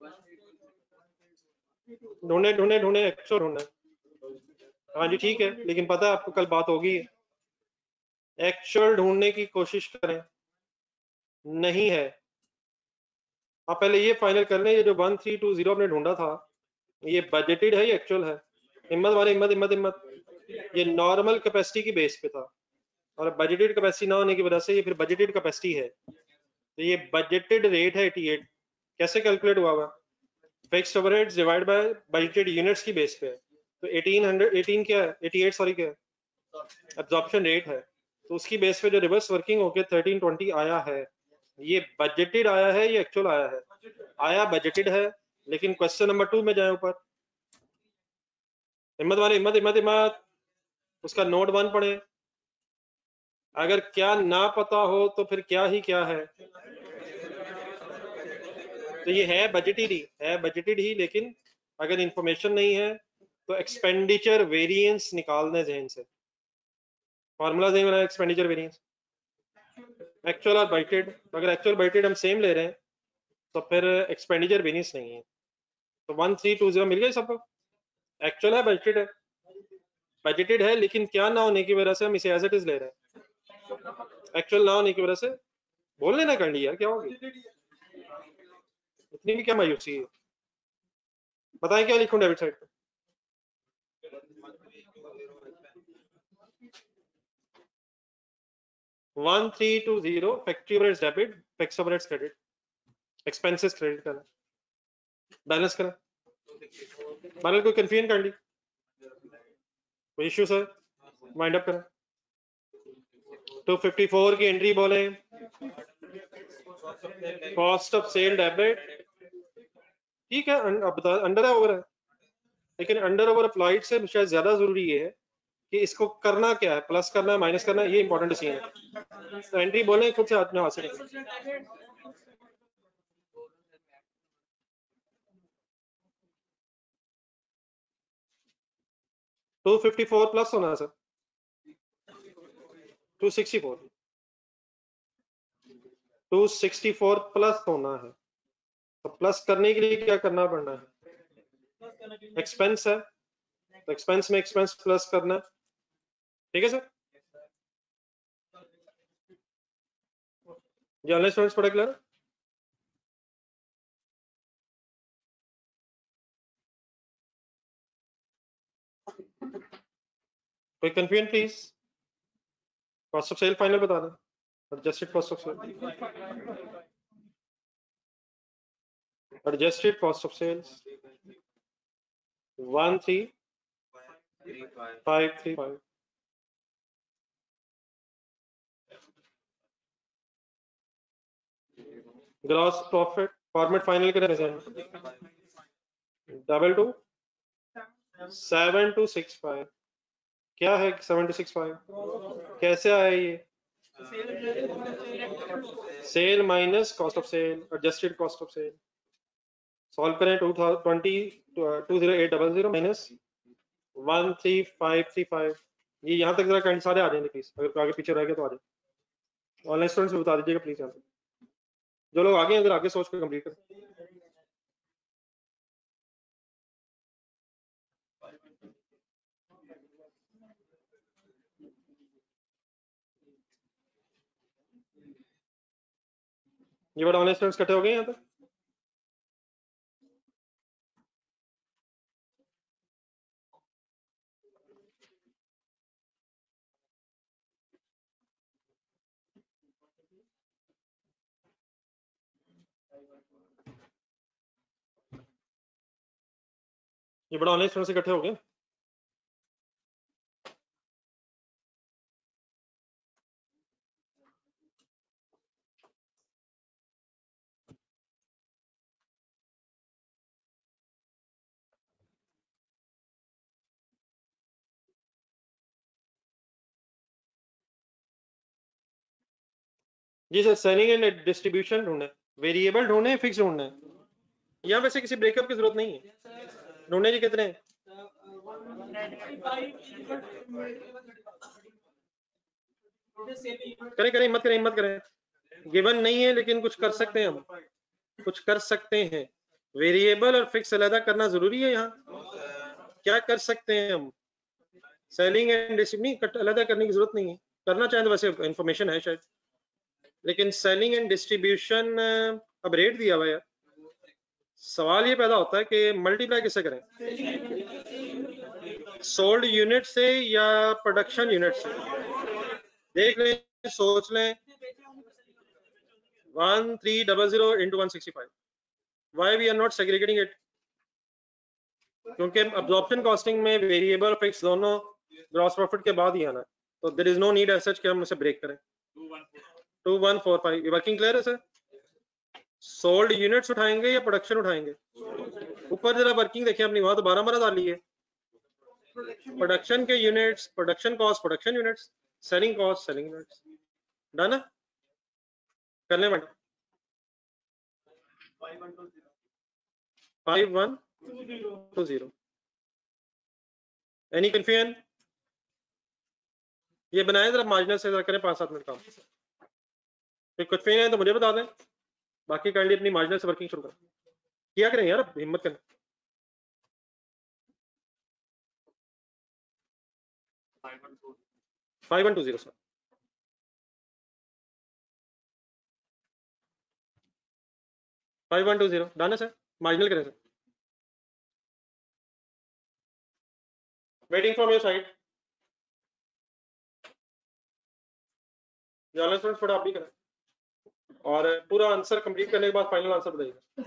ढूंढे ढूंढे ढूंढे एक्चुअल ढूंढे, हाँ जी ठीक है, लेकिन पता है आपको कल बात होगी, एक्चुअल ढूंढने की कोशिश करें, नहीं है, आप पहले ये फाइनल कर लें, ये जो वन थ्री टू जीरो आपने ढूंढा था ये बजटेड है या एक्चुअल है? हिम्मत वाले हिम्मत हिम्मत हिम्मत, ये नॉर्मल कैपेसिटी की बेस पे था और बजटेड कैपेसिटी ना होने की वजह से ये फिर बजटेड कैपेसिटी है, तो ये बजटेड रेट है अठासी, कैसे कैलकुलेट हुआ हुआ? Fixed overheads divide by budgeted units की बेस पे है, तो एटीन हंड्रेड एटीन क्या है, अठासी सॉरी क्या है, एब्जॉर्प्शन रेट है, तो उसकी बेस पे जो रिवर्स वर्किंग होके थर्टीन ट्वेंटी आया है, ये बजटेड आया है या एक्चुअल आया है? आया बजटेड है, लेकिन क्वेश्चन नंबर टू में जाए ऊपर, हिम्मत वाले हिम्मत हिम्मत हिम्मत, उसका नोट वन पढ़े, अगर क्या ना पता हो तो फिर क्या ही क्या है, तो ये है बजटेड ही है बजटेड ही लेकिन अगर इंफॉर्मेशन नहीं है तो एक्सपेंडिचर वेरिएंस निकालने जहन से फार्मूला नहीं बना एक्सपेंडिचर वेरिएंस एक्चुअल और बजटेड। अगर एक्चुअल बजटेड हम सेम ले रहे हैं तो फिर एक्सपेंडिचर वेरिएंस नहीं है। तो वन थ्री टू जीरो मिल गया सबको। एक्चुअल है बजटेड है बजटेड है लेकिन क्या ना होने की वजह से हम इसे एज इट इज ले रहे हैं। एक्चुअल ना होने की वजह से बोल लेना कर ली यार क्या होगी इतनी भी क्या मायूसी है। बताएं क्या लिखूं डेबिट साइड पे। One three two zero factory overheads debit fixed overheads credit expenses credit करना बैलेंस करा मान लो कोई कंफ्यूजन कर ली कोई इश्यू सर वाइंड अप करा। टू फिफ्टी फोर की एंट्री बोले कॉस्ट ऑफ सेल डेबिट ठीक है अंडर है ओवर है लेकिन अंडर ओवर अप्लाइड से शायद ज्यादा जरूरी ये है कि इसको करना क्या है प्लस करना है माइनस करना है ये इंपॉर्टेंट डिसीजन है। तो एंट्री बोले खुद से हाथ में हासिल टू फिफ्टी फोर प्लस होना है sir two sixty four two sixty four plus होना है तो प्लस करने के लिए क्या करना पड़ना है एक्सपेंस है तो एक्सपेंस में एक्सपेंस प्लस करना ठीक है सर। जी ऑनलाइन स्टूडेंट्स पढ़ा क्लियर कोई confusion please cost of sale final बता दें adjusted cost of sales adjusted cost of sales one three five three five gross profit format final करें double two seven two six five क्या है seven two six five कैसे आया ये sale minus cost of sale adjusted cost of sale solve करें two twenty two zero eight double zero minus one three five three five ये यहाँ तक जरा काइंड सारे आ जाएंगे प्लीज अगर आगे पीछे रह गए तो आ जाए ऑनलाइन स्टूडेंट्स बता दीजिएगा प्लीज यहाँ पे जो लोग आगे अगर आगे सोच कर कंप्लीट करें। ये बड़ा ऑनलाइन स्टूडेंट्स इकट्ठे हो गए यहाँ पे ये बड़ा ऑनलाइन स्टूडेंट्स इकट्ठे हो गए जी सर सेलिंग एंड डिस्ट्रीब्यूशन ढूंढे वेरिएबल ढूंढे फिक्स ढूंढे यहाँ वैसे किसी ब्रेकअप की जरूरत नहीं है ढूंढने जी कितने करें करें हिम्मत करें हिम्मत करें गिवन नहीं है लेकिन कुछ कर सकते हैं हम कुछ कर सकते हैं वेरिएबल और फिक्स अलग करना जरूरी है यहाँ क्या कर सकते हैं हम सेलिंग एंड डिस्ट्रीब्यूशन अलग करने की जरूरत नहीं है करना चाहें तो वैसे इंफॉर्मेशन है शायद लेकिन सेलिंग एंड डिस्ट्रीब्यूशन अब रेट दिया हुआ यार सवाल ये पैदा होता है कि मल्टीप्लाई किससे करें सोल्ड यूनिट से या प्रोडक्शन यूनिट से देख लें सोच लें one three double zero into one sixty five why we are not segregating it क्योंकि अब्जॉर्प्शन कॉस्टिंग में वेरिएबल फिक्स दोनों ग्रॉस प्रॉफिट के बाद ही आना है तो there is no need as such कि हम उसे ब्रेक करें two one four five working clear है सर सोल्ड यूनिट्स उठाएंगे या प्रोडक्शन उठाएंगे ऊपर जरा वर्किंग देखिए अपनी वहां तो बारह बारह डाली है प्रोडक्शन के units production cost production units selling cost selling units done है कर लें madam five one two zero. Any confusion? ये बनाए जरा मार्जिनल से, जरा करें पांच सात मिनट काम। फिर कुछ है तो मुझे बता दें, बाकी काइंडली अपनी मार्जिनल से वर्किंग शुरू करें। किया करें यार, हिम्मत करें। Five one two zero sir. Five one two zero done है सर। मार्जिनल करें sir. Waiting from your side. जाना स्टूडेंट थोड़ा आप भी करें, और पूरा आंसर कंप्लीट करने के बाद फाइनल आंसर बताइएगा।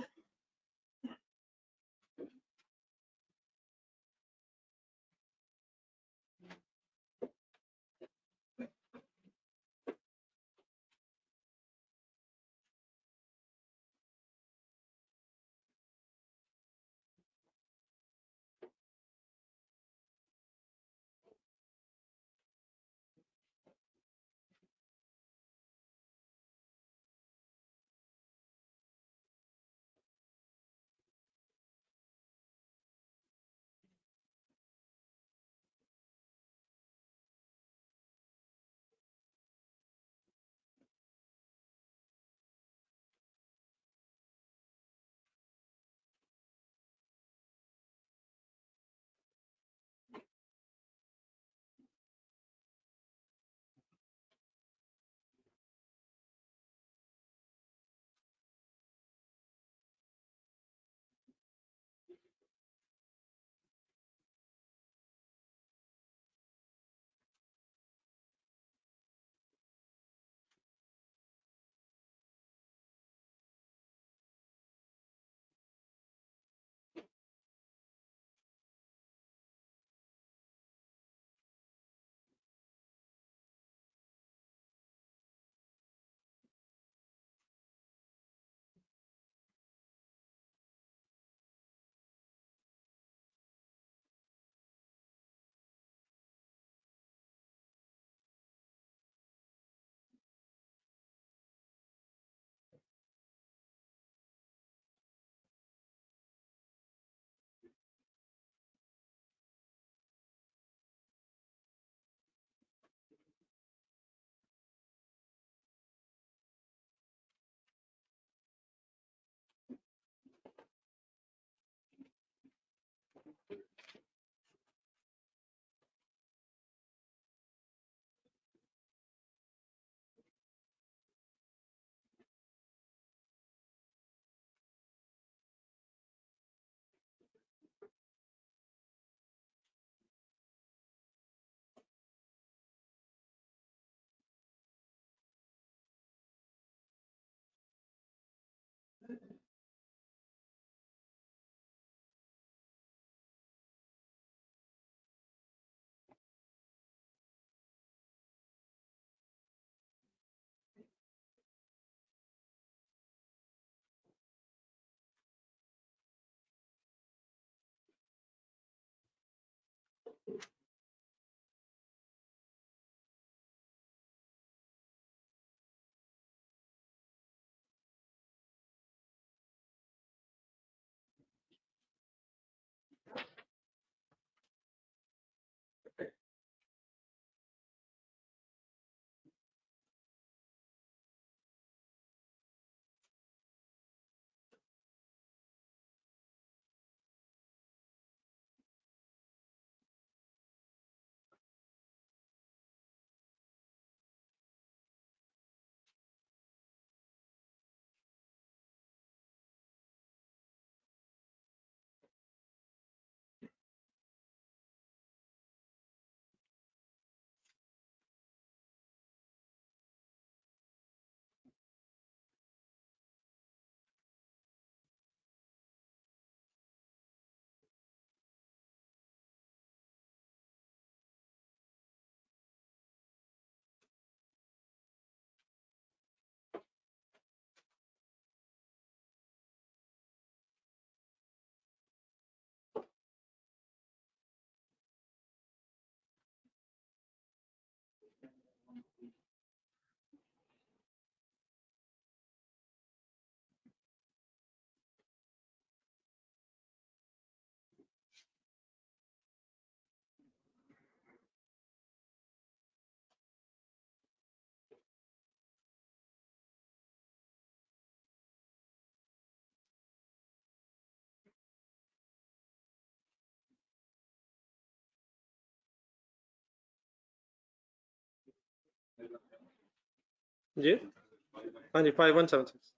जी हाँ जी फाइव वन सेवन सिक्स।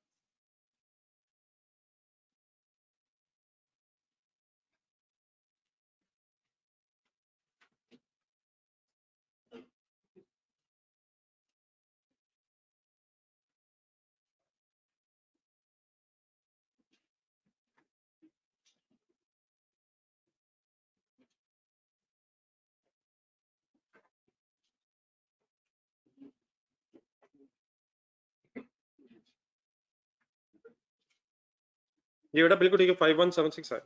जी बेटा बिल्कुल ठीक है, फाइव वन सेवन सिक्स है।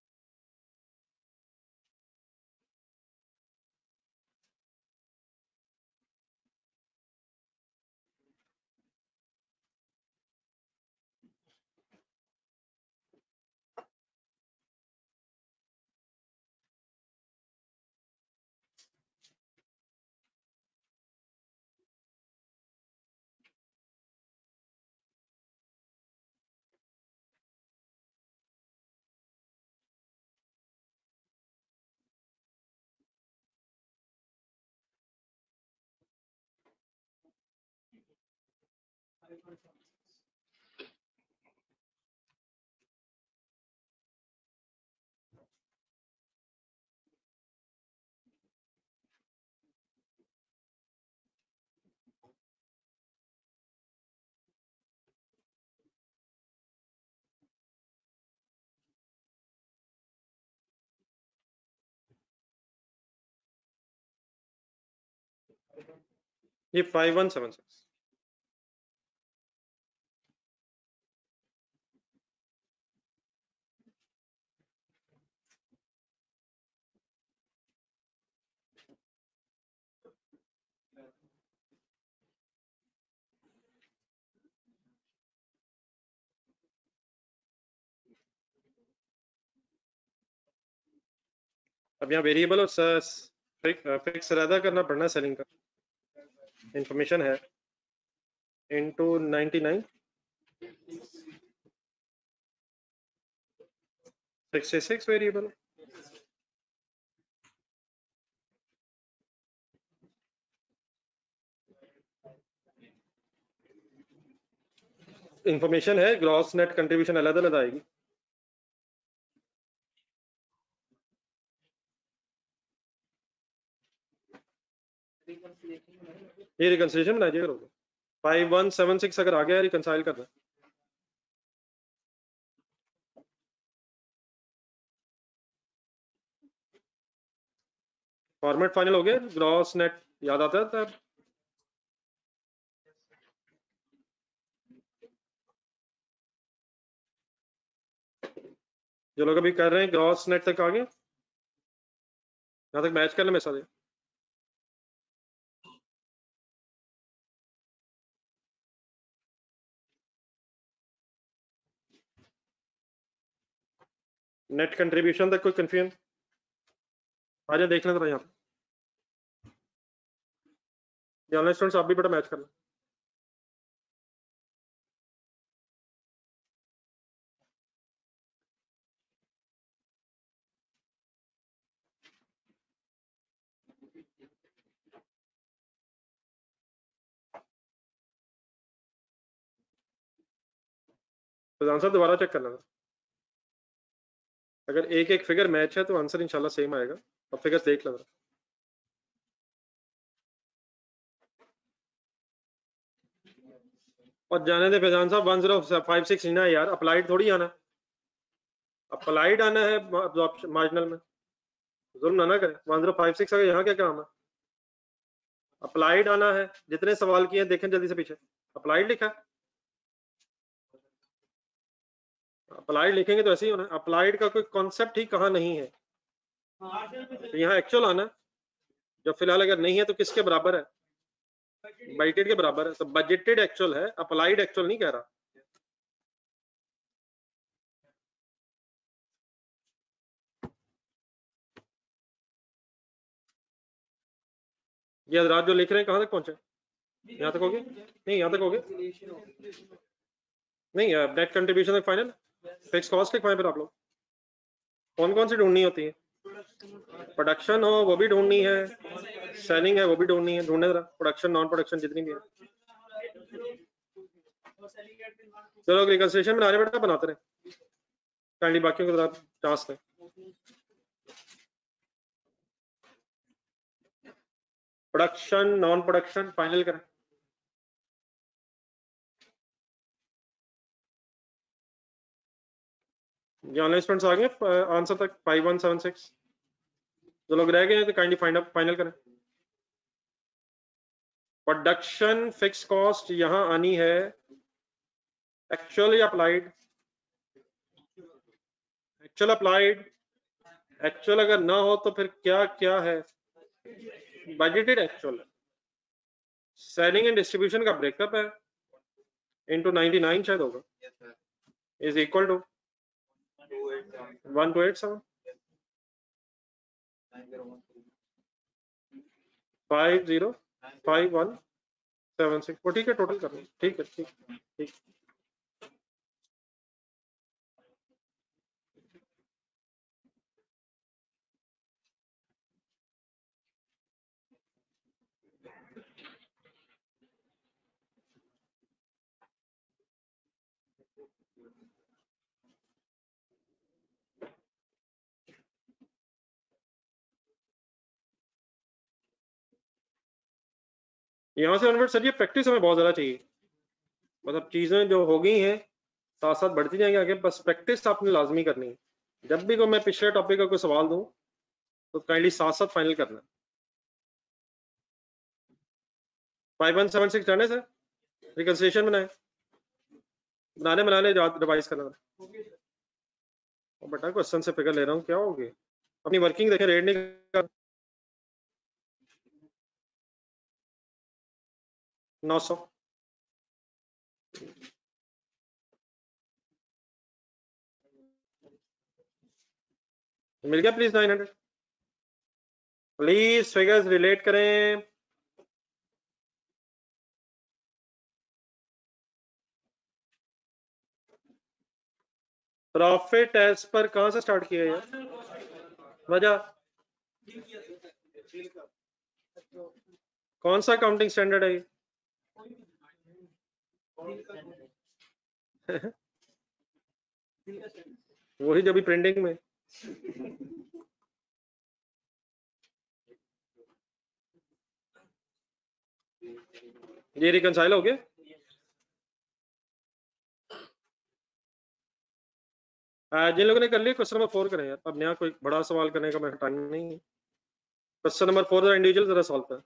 ये फाइव वन सेवन सिक्स। अब यहाँ वेरिएबल और फिक्स रहता करना पड़ना सेलिंग का इंफॉर्मेशन है into ninety nine sixty six variable. Information है ग्रॉस नेट कंट्रीब्यूशन अलग अलग आएगी। ये रिकंसिलिएशन बना दिया करोगे। फाइव वन सेवन सिक्स अगर आ गया रिकंसाइल करना। फॉर्मेट फाइनल हो गया, ग्रॉस नेट याद आता है तब। जो लोग अभी कर रहे हैं ग्रॉस नेट तक आ गए, यहाँ तक मैच कर ले मेरे साथ। नेट कंट्रीब्यूशन तक कोई कंफ्यूजन? आ जाए देख लें जरा यहाँ पे। ऑनलाइन स्टूडेंट्स आप भी बेटा मैच करना। तो आंसर दोबारा चेक कर लेना। अगर एक एक फिगर मैच है तो आंसर इंशाल्लाह सेम आएगा। अब फिगर्स देख लेना। और जाने दे फैजान साहब, वन जीरो फाइव सिक्स ना यार, अप्लाइड थोड़ी आना। अप्लाइड आना है मार्जिनल में, जुल्म ना ना करें। वन जीरो फाइव सिक्स अगर यहाँ क्या काम है? अप्लाइड आना है। जितने सवाल किए देखें जल्दी से पीछे, अप्लाइड लिखा है। अप्लाइड लिखेंगे तो ऐसे ही होना। अप्लाइड का कोई कॉन्सेप्ट ही कहाँ नहीं है। तो यहाँ एक्चुअल आना, जो फिलहाल अगर नहीं है तो किसके बराबर है? बजटेड के बराबर है। तो बजटेड एक्चुअल है, अप्लाइड एक्चुअल नहीं कह रहा। ये हजरात जो लिख रहे हैं कहाँ तक पहुंचे? यहाँ तक हो गए? नहीं यहाँ तक हो गए? नहीं नेट कंट्रीब्यूशन तक फाइनल। फिक्स कॉस्ट लिखवाएं फिर आप लोग। कौन कौन सी ढूंढनी होती है? प्रोडक्शन हो वो भी ढूंढनी है, सेलिंग है वो भी ढूंढनी है। ढूंढने जरा प्रोडक्शन नॉन प्रोडक्शन जितनी भी है। चलो रिकंसिलिएशन बना रहे बेटा, बनाते रहे काइंडली, बाकियों के साथ चांस है। प्रोडक्शन नॉन प्रोडक्शन फाइनल करें। ये ऑनलाइन स्टूडेंट्स आ गए आंसर तक फाइव वन सेवन सिक्स, जो लोग रह गए हैं तो काइंडली फाइंड अप फाइनल करें। प्रोडक्शन फिक्स कॉस्ट यहां आनी है एक्चुअल या अप्लाइड? Actual applied. एक्चुअल अगर ना हो तो फिर क्या क्या है? बजटेड एक्चुअल है। सेलिंग एंड डिस्ट्रीब्यूशन का ब्रेकअप है इनटू नाइंटी नाइन शायद होगा, is equal to one two eight seven five zero five one seven six. वो ठीक है, टोटल कर लो। ठीक है, ठीक ठीक। यहाँ से ऑनवर्ड सर ये प्रैक्टिस हमें बहुत ज्यादा चाहिए, मतलब चीजें जो हो गई हैं साथ साथ बढ़ती जाएंगी आगे, बस प्रैक्टिस आपने लाजमी करनी है। जब भी को मैं पिछले टॉपिक का कोई सवाल दूं तो काइंडली साथ साथ फाइनल करना। फाइव वन सेवन सिक्स जाने सर, रिकंसिलिएशन बनाए, बनाने बनाने रिवाइज करना। और बेटा क्वेश्चन से फिगर ले रहा हूँ, क्या हो गया? अपनी वर्किंग देखें, रेड नहीं कर। नौ सौ मिल गया, please nine hundred please figures relate करें। प्रॉफिट एज पर कहां से स्टार्ट किया यार? वजह कौन सा अकाउंटिंग स्टैंडर्ड है ये? वही जो भी प्रिंटिंग में। ये रिकंसाइल हो गया? जिन लोगों ने कर लिया क्वेश्चन नंबर फोर करें यार, अब नया कोई बड़ा सवाल करने का मेरा टाइम नहीं है। क्वेश्चन नंबर फोर जरा इंडिविजुअल जरा सॉल्व कर।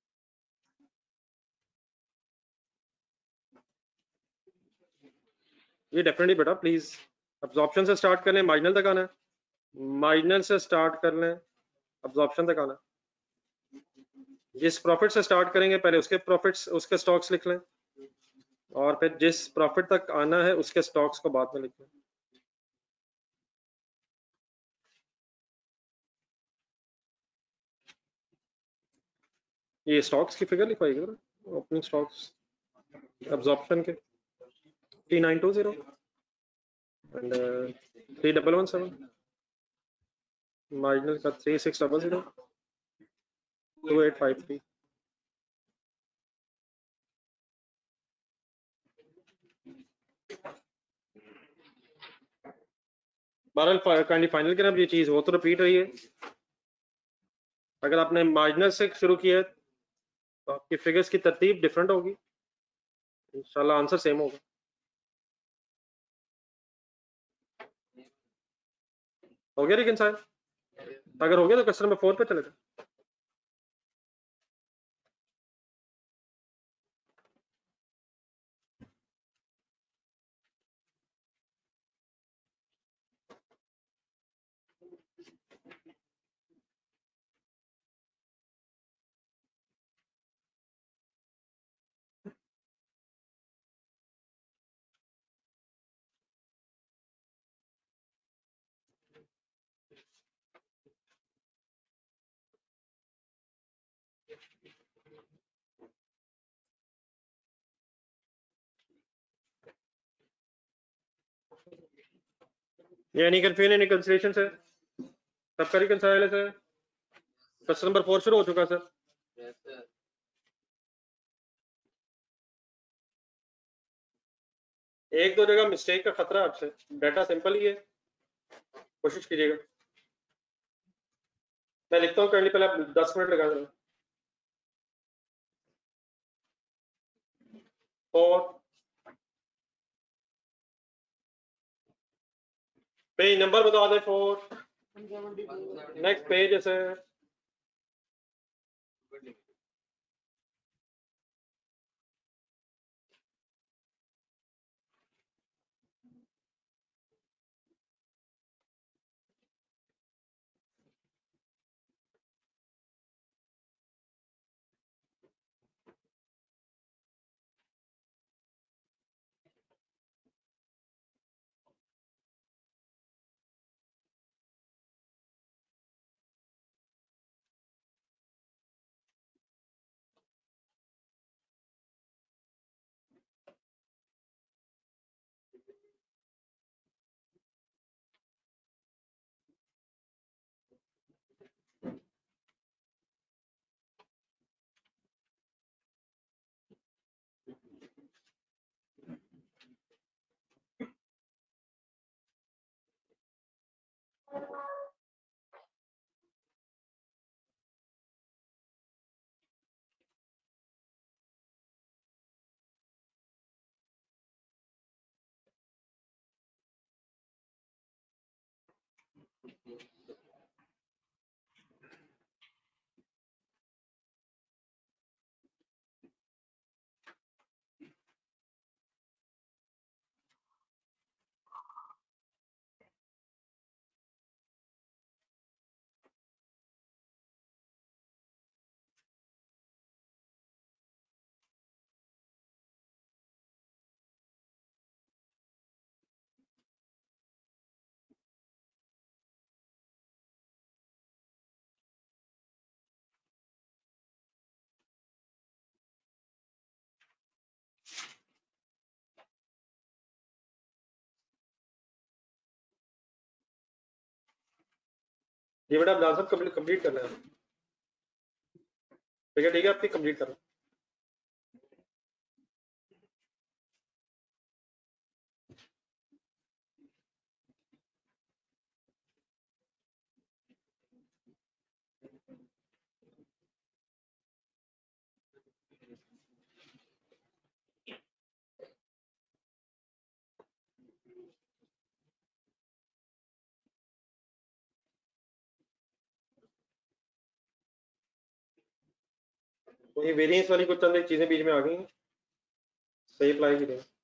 ये डेफिनेटली बेटा प्लीज अब्जॉर्प्शन से स्टार्ट कर लें, मार्जिनल तक आना है, मार्जिनल से स्टार्ट कर लें, अब्जॉर्प्शन तक आना है। जिस प्रॉफिट से स्टार्ट करेंगे पहले उसके प्रॉफिट्स उसके स्टॉक्स लिख लें, और फिर जिस प्रॉफिट तक आना है उसके स्टॉक्स को बाद में लिख लें। ये स्टॉक्स की फिगर लिखवाइएगा ना, ओपनिंग स्टॉक्स अब्जॉर्प्शन के three nine two zero and three double one seven, marginal का three six double zero two eight five three. बहरहाल काइंडली फाइनल करें। अब ये चीज हो तो रिपीट रही है, अगर आपने मार्जिनल से शुरू किया है तो आपकी फिगर्स की तरतीब डिफरेंट होगी, इंशाल्लाह आंसर सेम होगा। हो गया रिकंसाइल? अगर हो गया तो क्वेश्चन नंबर फोर पे चले जाए। ये नहीं कंफ्यूजन नहीं कंसिडरेशन से सबका रिकंसाइल है सर। क्वेश्चन नंबर फोर शुरू हो चुका सर। एक दो जगह मिस्टेक का खतरा आपसे, डाटा सिंपल ही है, कोशिश कीजिएगा। मैं लिखता हूँ करने पहले आप दस मिनट लगा देना। और पेज नंबर बता दे। फोर नेक्स्ट पेज है सर। ये बेटा आप आंसर कंप्लीट कंप्लीट करना है। ठीक है ठीक है, आपकी कंप्लीट करना। तो ये वेरिएंस वाली कुछ चंद चीजें बीच में आ गई हैं, सही अप्लाई की दें।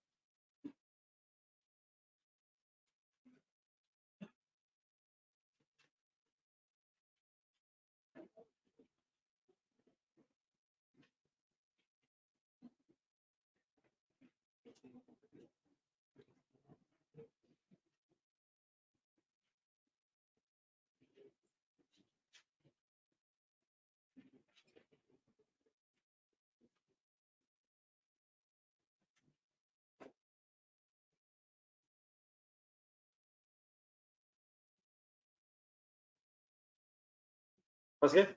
फंस गए?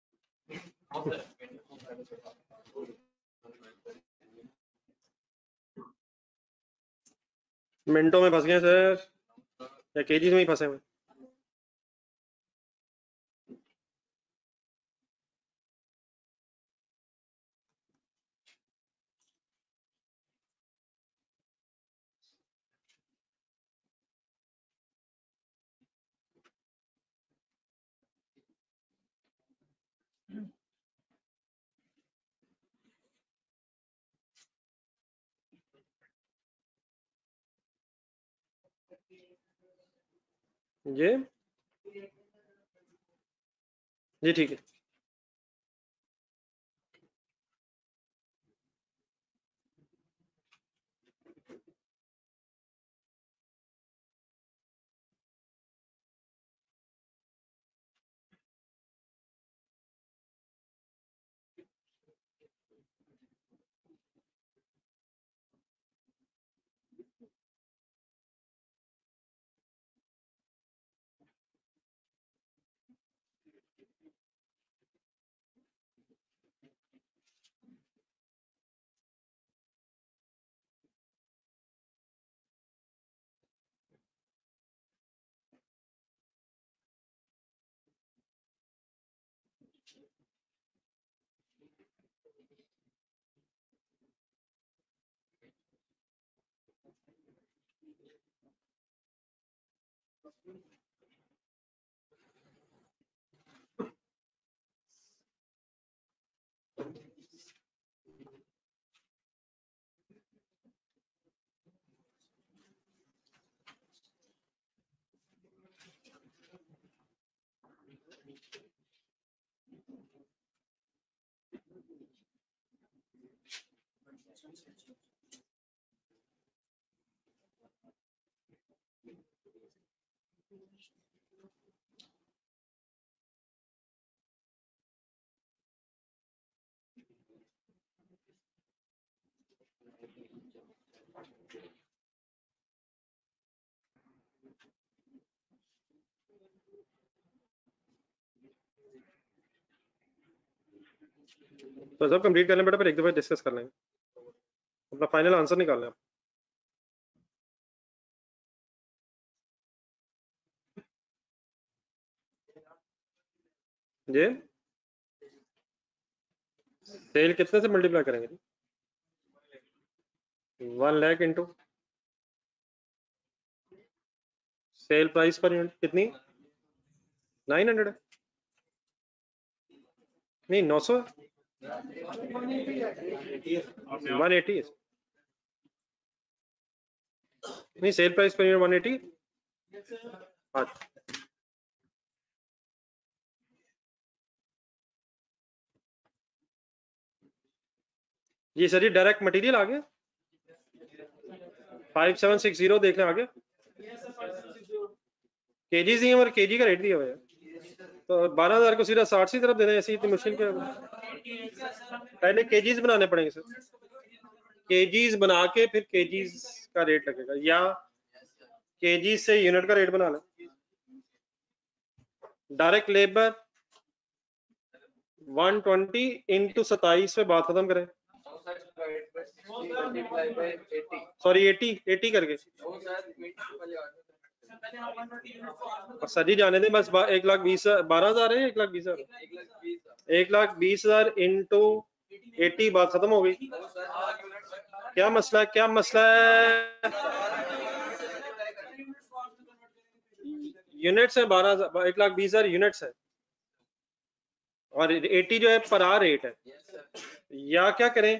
मिनटों में फंस गए सर या केजीज में ही फंसे हुए? ये जी ठीक है। तो सब कंप्लीट कर लें बेटा, फिर एक दफा डिस्कस कर लेंगे, अपना फाइनल आंसर निकाल लें। जी सेल कितने से मल्टीप्लाई करेंगे? One lakh into sale price per unit कितनी? नाइन हंड्रेड नहीं नौ सौ वन एटी नहीं, sale price per unit one eighty. हाँ जी सर, ये डायरेक्ट मटेरियल आ गया फाइव सेवन सिक्स जीरो, देखने आ गया केजीज दिए और केजी का रेट दिया हुआ है, तो बारह हजार को सीधा साठ की तरफ दे दें, ऐसी इतनी मुश्किल क्या है? पहले केजीज बनाने पड़ेंगे सर, केजीज बना के फिर केजीज का रेट लगेगा, या केजीज से यूनिट का रेट बना लें। Direct labour one twenty into सताइस पे बात खत्म करें, सॉरी एटी एटी करके सर जी जाने दें बस, एक लाख बीस बारह हजार है, एक लाख बीस हजार एक लाख बीस हजार इंटू एटी, बात खत्म हो गई। क्या मसला है, क्या मसला है? यूनिट्स है बारह हजार, एक लाख बीस हजार यूनिट्स है, और एटी जो है पर आर रेट है। या क्या करें,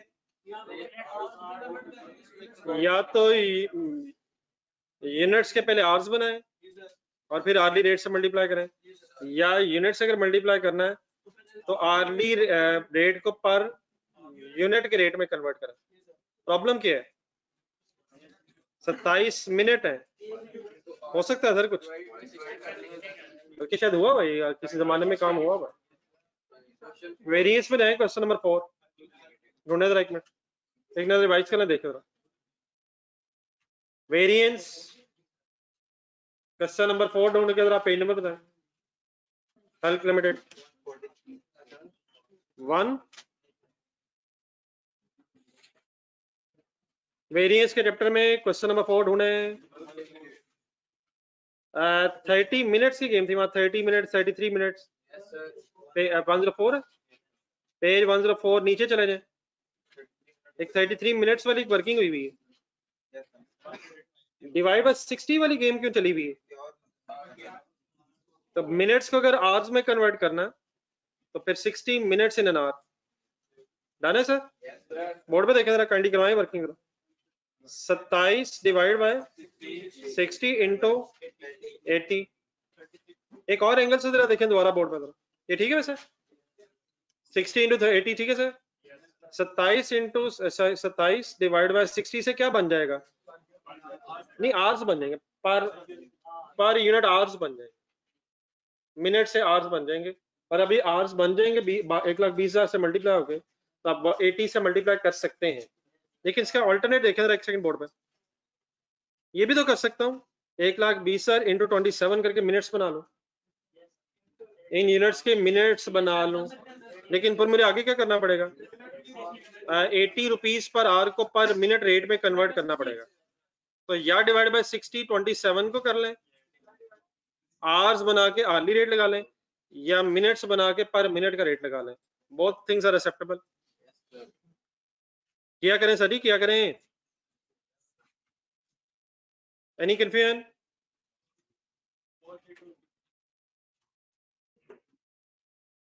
या तो यूनिट्स के पहले आर्स बनाएं और फिर आर्ली रेट से मल्टीप्लाई करें, या यूनिट से अगर मल्टीप्लाई करना है तो आर्ली रेट को पर यूनिट के रेट में कन्वर्ट करें। प्रॉब्लम क्या है? सत्ताईस मिनट है, हो सकता है सर कुछ, बल्कि शायद हुआ भाई, किसी जमाने में काम हुआ भाई। वेरिएंस में जाए क्वेश्चन नंबर फोर, ढूंढे जरा एक मिनट, एक नजर रिवाइज करना, देखे जरा वेरिएंस क्वेश्चन नंबर फोर ढूंढ के जरा पेज नंबर बताएं। हेल्प लिमिटेड वन, वेरिएंस के चैप्टर में क्वेश्चन नंबर फोर ढूंढे। थर्टी मिनट्स की गेम थी वहां, thirty minute thirty three minutes one zero four page one zero four, नीचे चले जाए, एक थर्टी थ्री मिनट्स वाली वर्किंग हुई हुई है, डिवाइड बाय सिक्सटी वाली गेम क्यों चली हुई है? तो मिनट्स को अगर आवर्स में कन्वर्ट करना तो फिर sixty minutes in an hour, done है सर? बोर्ड पे देखें जरा, काइंडली करवाएं वर्किंग जरा। सत्ताईस divide by sixty into eighty, एक और एंगल से जरा देखें दोबारा बोर्ड पे जरा, ये ठीक है सर? सिक्सटी इंटू एटी, ठीक है सर? सत्ताईस इंटू सत्ताईस डिवाइड बाय सिक्सटी से क्या बन जाएगा? नहीं आवर्स बन जाएंगे, पर पर यूनिट आवर्स बन जाएंगे, मिनट से आवर्स बन जाएंगे, और अभी आवर्स बन जाएंगे एक लाख बीस हजार से मल्टीप्लाई हो गए, तो आप एटी से मल्टीप्लाई कर सकते हैं। लेकिन इसका ऑल्टरनेट देखें जरा एक सेकंड बोर्ड पे, ये भी तो कर सकता हूँ, एक लाख बीस हजार इंटू ट्वेंटी सेवन करके मिनट्स बना लो, इन यूनिट्स के मिनट्स बना लो, लेकिन फिर मुझे आगे क्या करना पड़ेगा? एटी रुपीज पर आवर को पर मिनट रेट में कन्वर्ट करना पड़ेगा, तो या divide by sixty twenty seven को कर लें, आवर्स बना के आर्ली रेट लगा लें, या मिनट्स बना के पर मिनट का रेट लगा लें, बोथ थिंग्स आर एक्सेप्टेबल। क्या करें सर जी, क्या करें? Any confusion?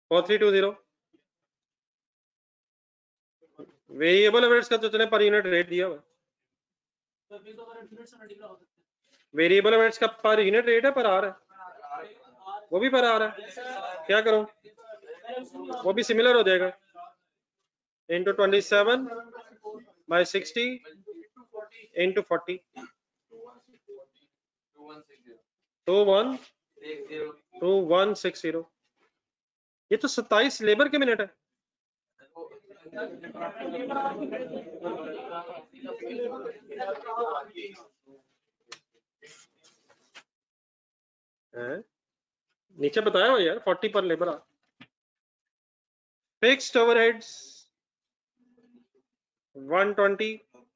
Four three two zero. Variable overheads का तो चले पर यूनिट रेट दिया हुआ। वेरिएबल ओवरहेड्स का पर यूनिट रेट है, पर आ रहा है, वो भी पर आ रहा है, क्या करूं? वो भी सिमिलर हो जाएगा, into twenty seven by sixty into forty, two one two one six zero. ये तो सत्ताईस लेबर के मिनट है। है? नीचे बताया हुआ यार, फोर्टी पर labour. Fixed overheads one twenty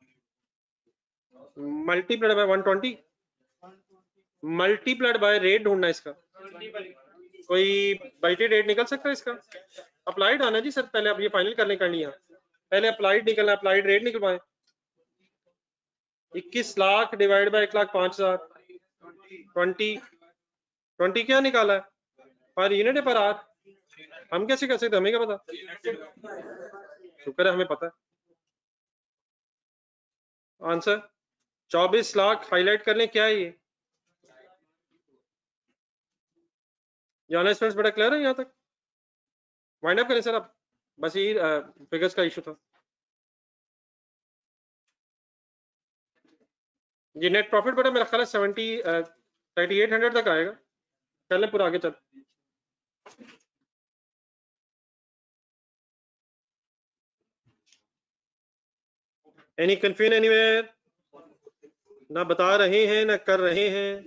multiplied by one twenty multiplied by rate ढूंढना इसका। कोई बाइटी रेट निकल सकता है इसका? अप्लाइड आना जी सर, पहले अब ये फाइनल करने करनी है, पहले अप्लाइड निकलना, अप्लाइड रेट निकल पाए। इक्कीस लाख डिवाइड बाय एक लाख पांच हजार, ट्वेंटी ट्वेंटी क्या निकाला है? पर यूनिट है, पर आर। हम कैसे कर सकते, हमें क्या पता? शुक्र है हमें पता है आंसर। चौबीस लाख हाईलाइट कर लें, क्या है ये? जाना स्टूडेंट्स, बड़ा क्लियर है यहाँ तक? वाइंड अप करें सर अब, बस ये फिगर्स का इशू था। ये नेट प्रॉफिट बेटा मेरा ख्याल है सेवेंटी थर्टी एट हंड्रेड तक आएगा। चलें पूरा आगे चल। Any confusion anywhere? ना बता रहे हैं ना कर रहे हैं।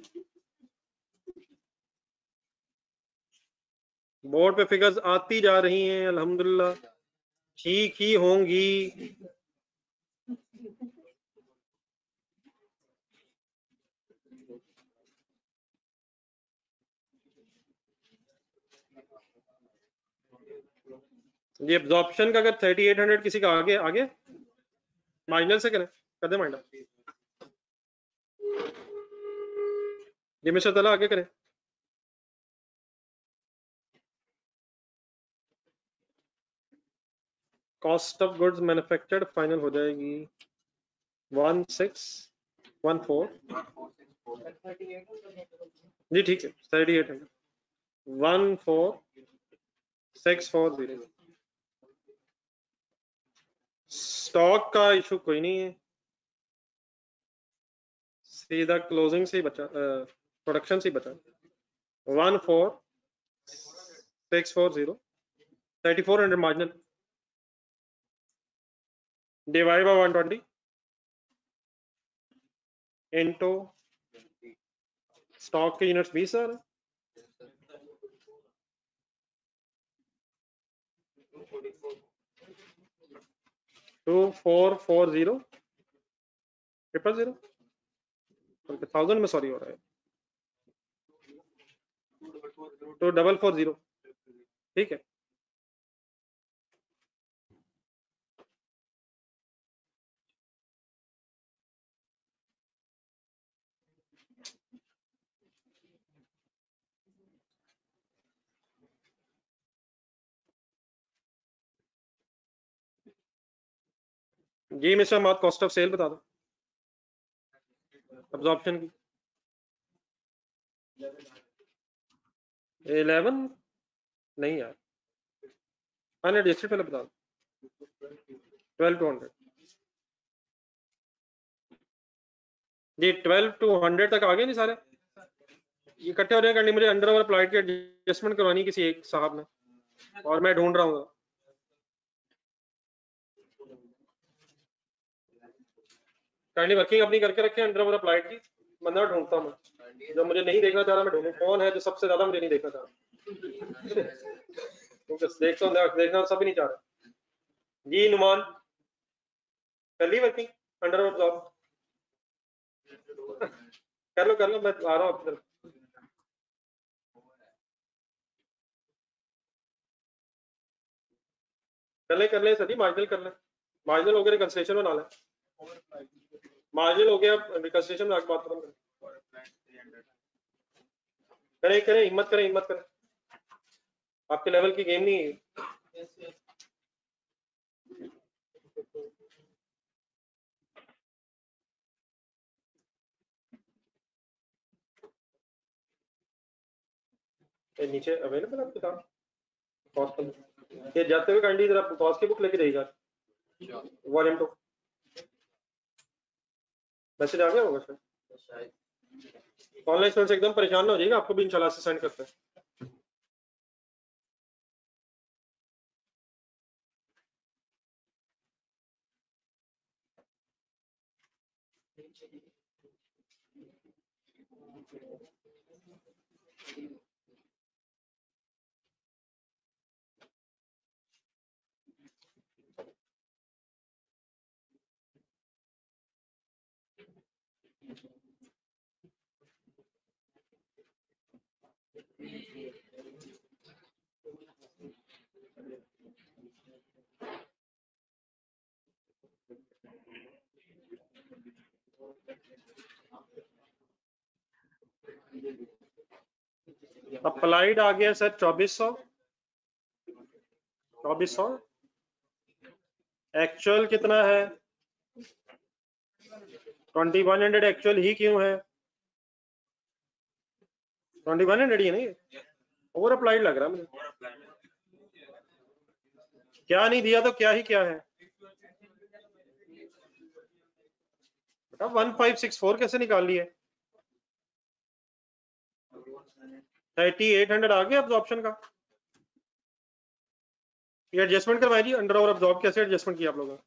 बोर्ड पे फिगर्स आती जा रही हैं, अल्हम्दुलिल्लाह ठीक ही होंगी। ये एब्जॉर्प्शन का अगर थर्टी एट हंड्रेड किसी का आगे आगे मार्जिनल से करें, कर दे माइंड जी मिस्टर तला, आगे करें। Cost of goods manufactured final हो जाएगी वन सिक्स वन फोर जी, ठीक है, thirty eight hundred one four six four zero. Stock का इशू कोई नहीं है, सीधा क्लोजिंग से ही बचा, प्रोडक्शन से ही बचा। One four six four zero, thirty four hundred marginal divide by one twenty into stock के यूनिट्स बीस हजार two four four zero triple zero thousand में सॉरी हो रहा है, टू डबल फोर जीरो, ठीक है। जी मिस्टर मात, कॉस्ट ऑफ सेल बता दो अब्जॉर्प्शन की। इलेवन नहीं यार, अनएडजस्टेड पहले बता दो। ट्वेल्व टू हंड्रेड जी, ट्वेल्व टू हंड्रेड तक आ गए नहीं सारे? इकट्ठे हो रहे हैं, मुझे अंडर ओवर अप्लाइड की एडजस्टमेंट करवानी किसी एक साहब ने, और मैं ढूंढ रहा हूँ। काइंडली वर्किंग अपनी करके रखे अंडर ओवर अप्लाइड की, बंदा ढूंढता हूँ मैं, जो मुझे नहीं देखना चाह रहा मैं ढूंढूं। कौन है जो सबसे ज्यादा मुझे नहीं देखना चाह रहा? क्योंकि देखता हूँ, देखना सभी नहीं चाह रहा। जी नुमान, कर ली वर्किंग अंडर ओवर जॉब? कर लो कर लो, मैं आ रहा हूँ आपकी तरफ। कर ले कर ले सभी, मार्जिनल कर ले, मार्जिनल हो गया, रिकंसिलेशन बना ले, मार्जिनल हो गया, रिकंसिलेशन में बात खत्म करें। करें करें, हिम्मत करें हिम्मत करें। आपके लेवल की गेम नहीं है। ये नीचे अवेलेबल आपके साथ कॉस्ट पर, ये जाते हुए काइंडली जरा कॉस्ट की बुक लेके देगा वॉल्यूम टू। मैसेज आ गया होगा सर, ऑनलाइन स्टूडेंट्स एकदम परेशान ना हो जाएगा, आपको भी इंशाल्लाह से सेंड करते हैं। अप्लाइड आ गया सर चौबीस सौ, चौबीस सौ। एक्चुअल कितना है? ट्वेंटी वन हंड्रेड एक्चुअल ही क्यों है? ट्वेंटी वन हंड्रेड ही नहीं, ओवर अप्लाइड लग रहा मुझे। क्या नहीं दिया तो क्या ही क्या है बेटा? वन फाइव सिक्स फोर कैसे निकाल लिए? थर्टी एट हंड्रेड आ गया अब्जॉर्प्शन का। ये एडजस्टमेंट करवाई जी, अंडर और अब्जॉर्ब कैसे एडजस्टमेंट किया आप लोगों ने?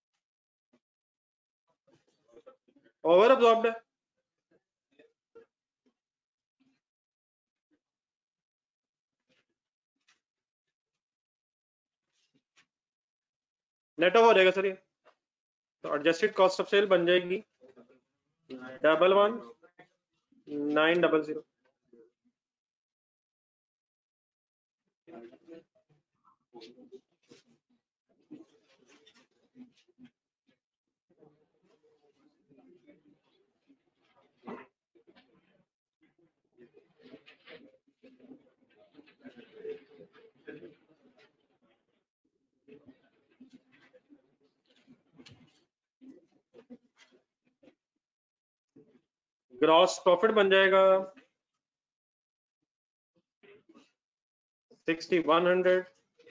ओवर अब्जॉर्ब्ड है। नेट ऑफ हो जाएगा सर ये, तो एडजस्टेड कॉस्ट ऑफ सेल बन जाएगी double one nine double zero. Gross profit बन जाएगा sixty one hundred.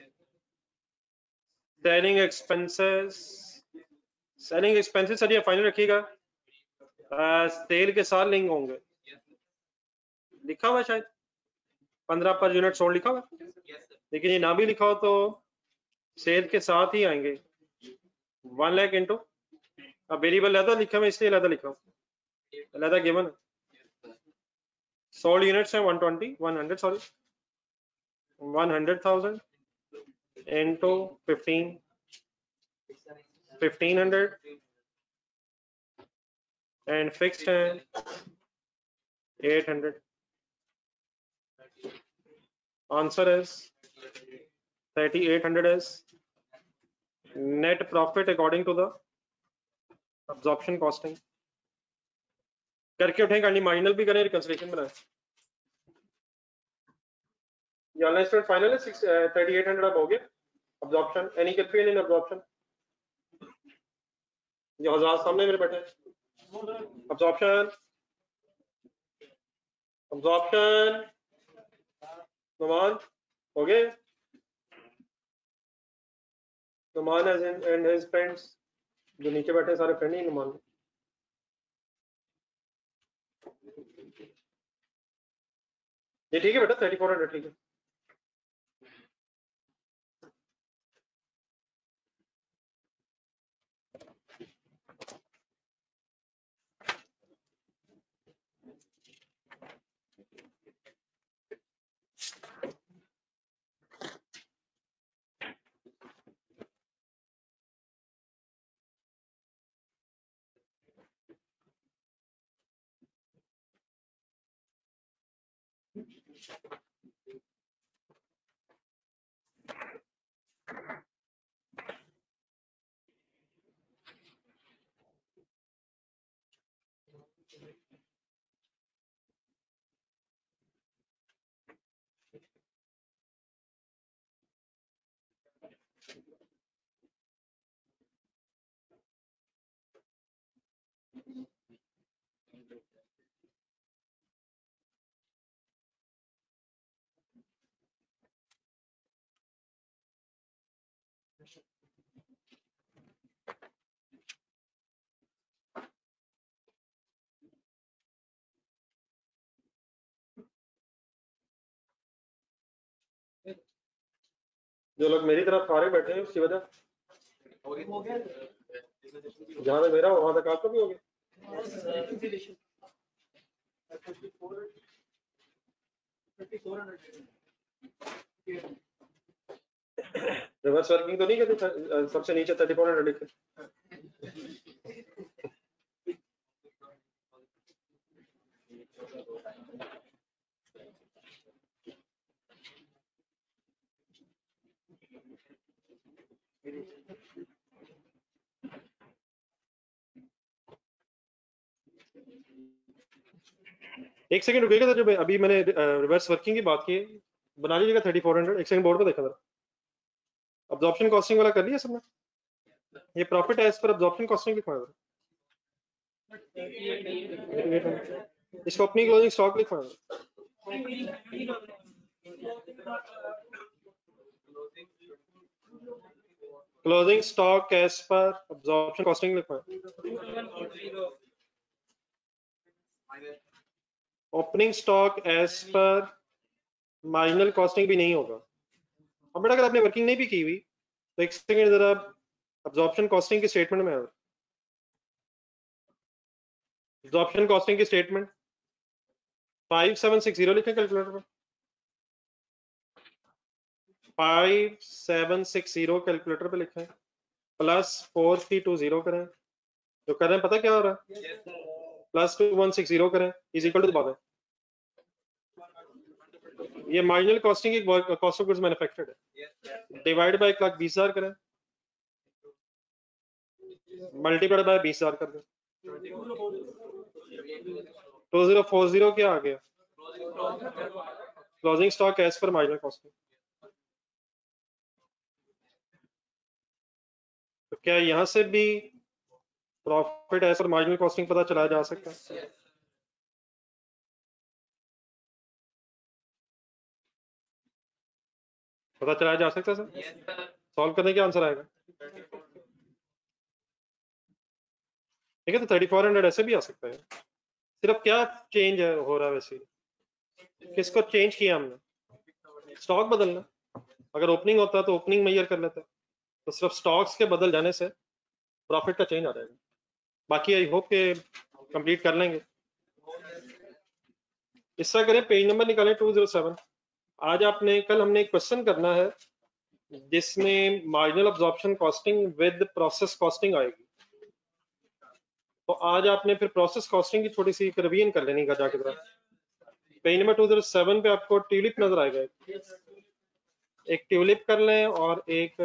Selling expenses, selling expenses sir ये फाइनल रखिएगा, सेल के साथ लिंक होंगे, लिखा हुआ शायद पंद्रह पर यूनिट सोल्ड लिखा हुआ, लेकिन ये ना भी लिखा हो तो सेल के साथ ही आएंगे। वन लाख इंटू, अब वेरिएबल लैदा लिखा हुआ इसलिए लैदा लिखा हूँ, लैदा गिवन सोल्ड यूनिट्स है one twenty one hundred sorry one hundred thousand into fifteen fifteen hundred and fixed है eight hundred. Answer is thirty eight hundred is net profit according to the absorption costing. करके उठें, kindly marginal भी करें, reconciliation बनाएं। ये online student final है six thirty eight hundred अब हो गया absorption. Any confusion in absorption? ये हजार सामने मेरे बैठे। अब्जॉर्प्शन, अब्जॉर्प्शन नुमान हो गए? नुमान एंड हिज फ्रेंड्स, जो नीचे बैठे सारे फ्रेंड ही नुमान। ये ठीक है बेटा, थर्टी फोर हंड्रेड ठीक है। जो लोग मेरी तरफ फारे बैठे हैं उसकी वजह जहां तक मेरा वहां तक आपका भी हो गया। रिवर्स वर्किंग तो नहीं करती सबसे नीचे थर्टी फोर हंड्रेड लिखे। एक सेकंड रुकेगा, तो जो अभी मैंने रिवर्स वर्किंग की बात की बना लीजिएगा थर्टी फोर हंड्रेड। एक सेकंड बोर्ड पे देखा जरा, अब्जॉर्प्शन कॉस्टिंग वाला कर लिया सबने? ये प्रॉफिट है, इस पर अब्जॉर्प्शन कॉस्टिंग लिखवा दो। इसको अपनी क्लोजिंग स्टॉक लिखवा दो। क्लोजिंग स्टॉक एज पर अब्जॉर्प्शन कॉस्टिंग लिखवा। ओपनिंग स्टॉक एज पर मार्जिनल कॉस्टिंग भी नहीं होगा। अब बेटा अगर आपने वर्किंग नहीं भी की हुई तो एक सेकंड जरा अब्जॉर्प्शन कॉस्टिंग की स्टेटमेंट में अब्जॉर्प्शन कॉस्टिंग की statement five seven six zero लिखे कैलकुलेटर पर। Five seven six zero calculator पे लिखे plus four three two zero करें। जो कर रहे हैं पता क्या हो रहा है? Plus two one six zero करें इज इक्वल टू बात है। ये मार्जिनल कॉस्टिंग की कॉस्ट ऑफ गुड्स मैन्युफैक्चर्ड है, डिवाइड बाय एक लाख बीस हजार करें मल्टीप्लाइड बाय बीस हजार कर दें। टू जीरो फोर जीरो क्या आ गया? क्लोजिंग स्टॉक एज पर मार्जिनल कॉस्टिंग। तो क्या यहां से भी प्रॉफिट एज पर मार्जिनल कॉस्टिंग पता चला जा सकता है? पता चलाया जा सकता है सर? सॉल्व करने के आंसर आएगा। ठीक है, तो थर्टी फोर हंड्रेड ऐसे भी आ सकता है। सिर्फ क्या चेंज है हो रहा है वैसे? किसको चेंज किया हमने? स्टॉक बदलना। अगर ओपनिंग होता तो ओपनिंग मेजर कर लेते, तो सिर्फ स्टॉक्स के बदल जाने से प्रॉफिट का चेंज आ जाएगा। बाकी आई होप के कंप्लीट कर लेंगे। इस तरह करें, पेज नंबर निकालें टू जीरो सेवन। आज आपने कल हमने एक क्वेश्चन करना है जिसमें marginal absorption costing with process costing आएगी। तो आज आपने फिर प्रोसेस कॉस्टिंग की थोड़ी सी रिवीजन कर लेनी है जाके तरह। Page number two zero seven पे आपको ट्यूलिप नजर आएगा। एक ट्यूलिप कर लें और एक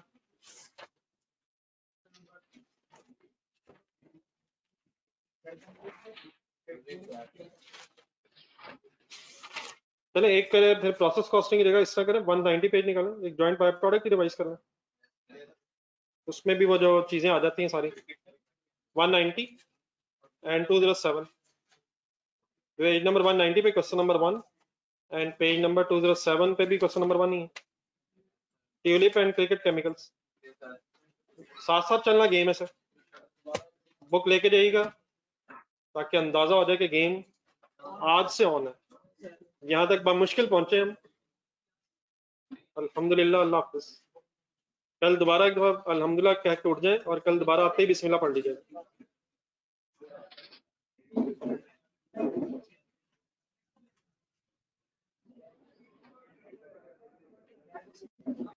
चले एक करें फिर प्रोसेस कॉस्टिंग की जगह इस तरह करें वन नाइंटी पेज निकालें, एक जॉइंट बाय प्रोडक्ट की रिवाइज करें, उसमें भी वो जो चीजें आ जाती हैं सारी। One ninety and two zero seven, page number one ninety पे question number one and page number two zero seven पे भी क्वेश्चन नंबर वन ही है, ट्यूलिप एंड क्रिकेट केमिकल्स। साथ साथ चलना गेम है सर, बुक लेके जाइएगा ताकि अंदाजा हो जाए कि गेम आज से ऑन है। यहाँ तक मुश्किल पहुंचे हम, अल्हम्दुलिल्लाह, अल्लाह हाफिज। कल दोबारा एक दफा अल्हम्दुलिल्लाह कह के उठ जाए और कल दोबारा आते ही बिस्मिल्लाह पढ़ लीजिए।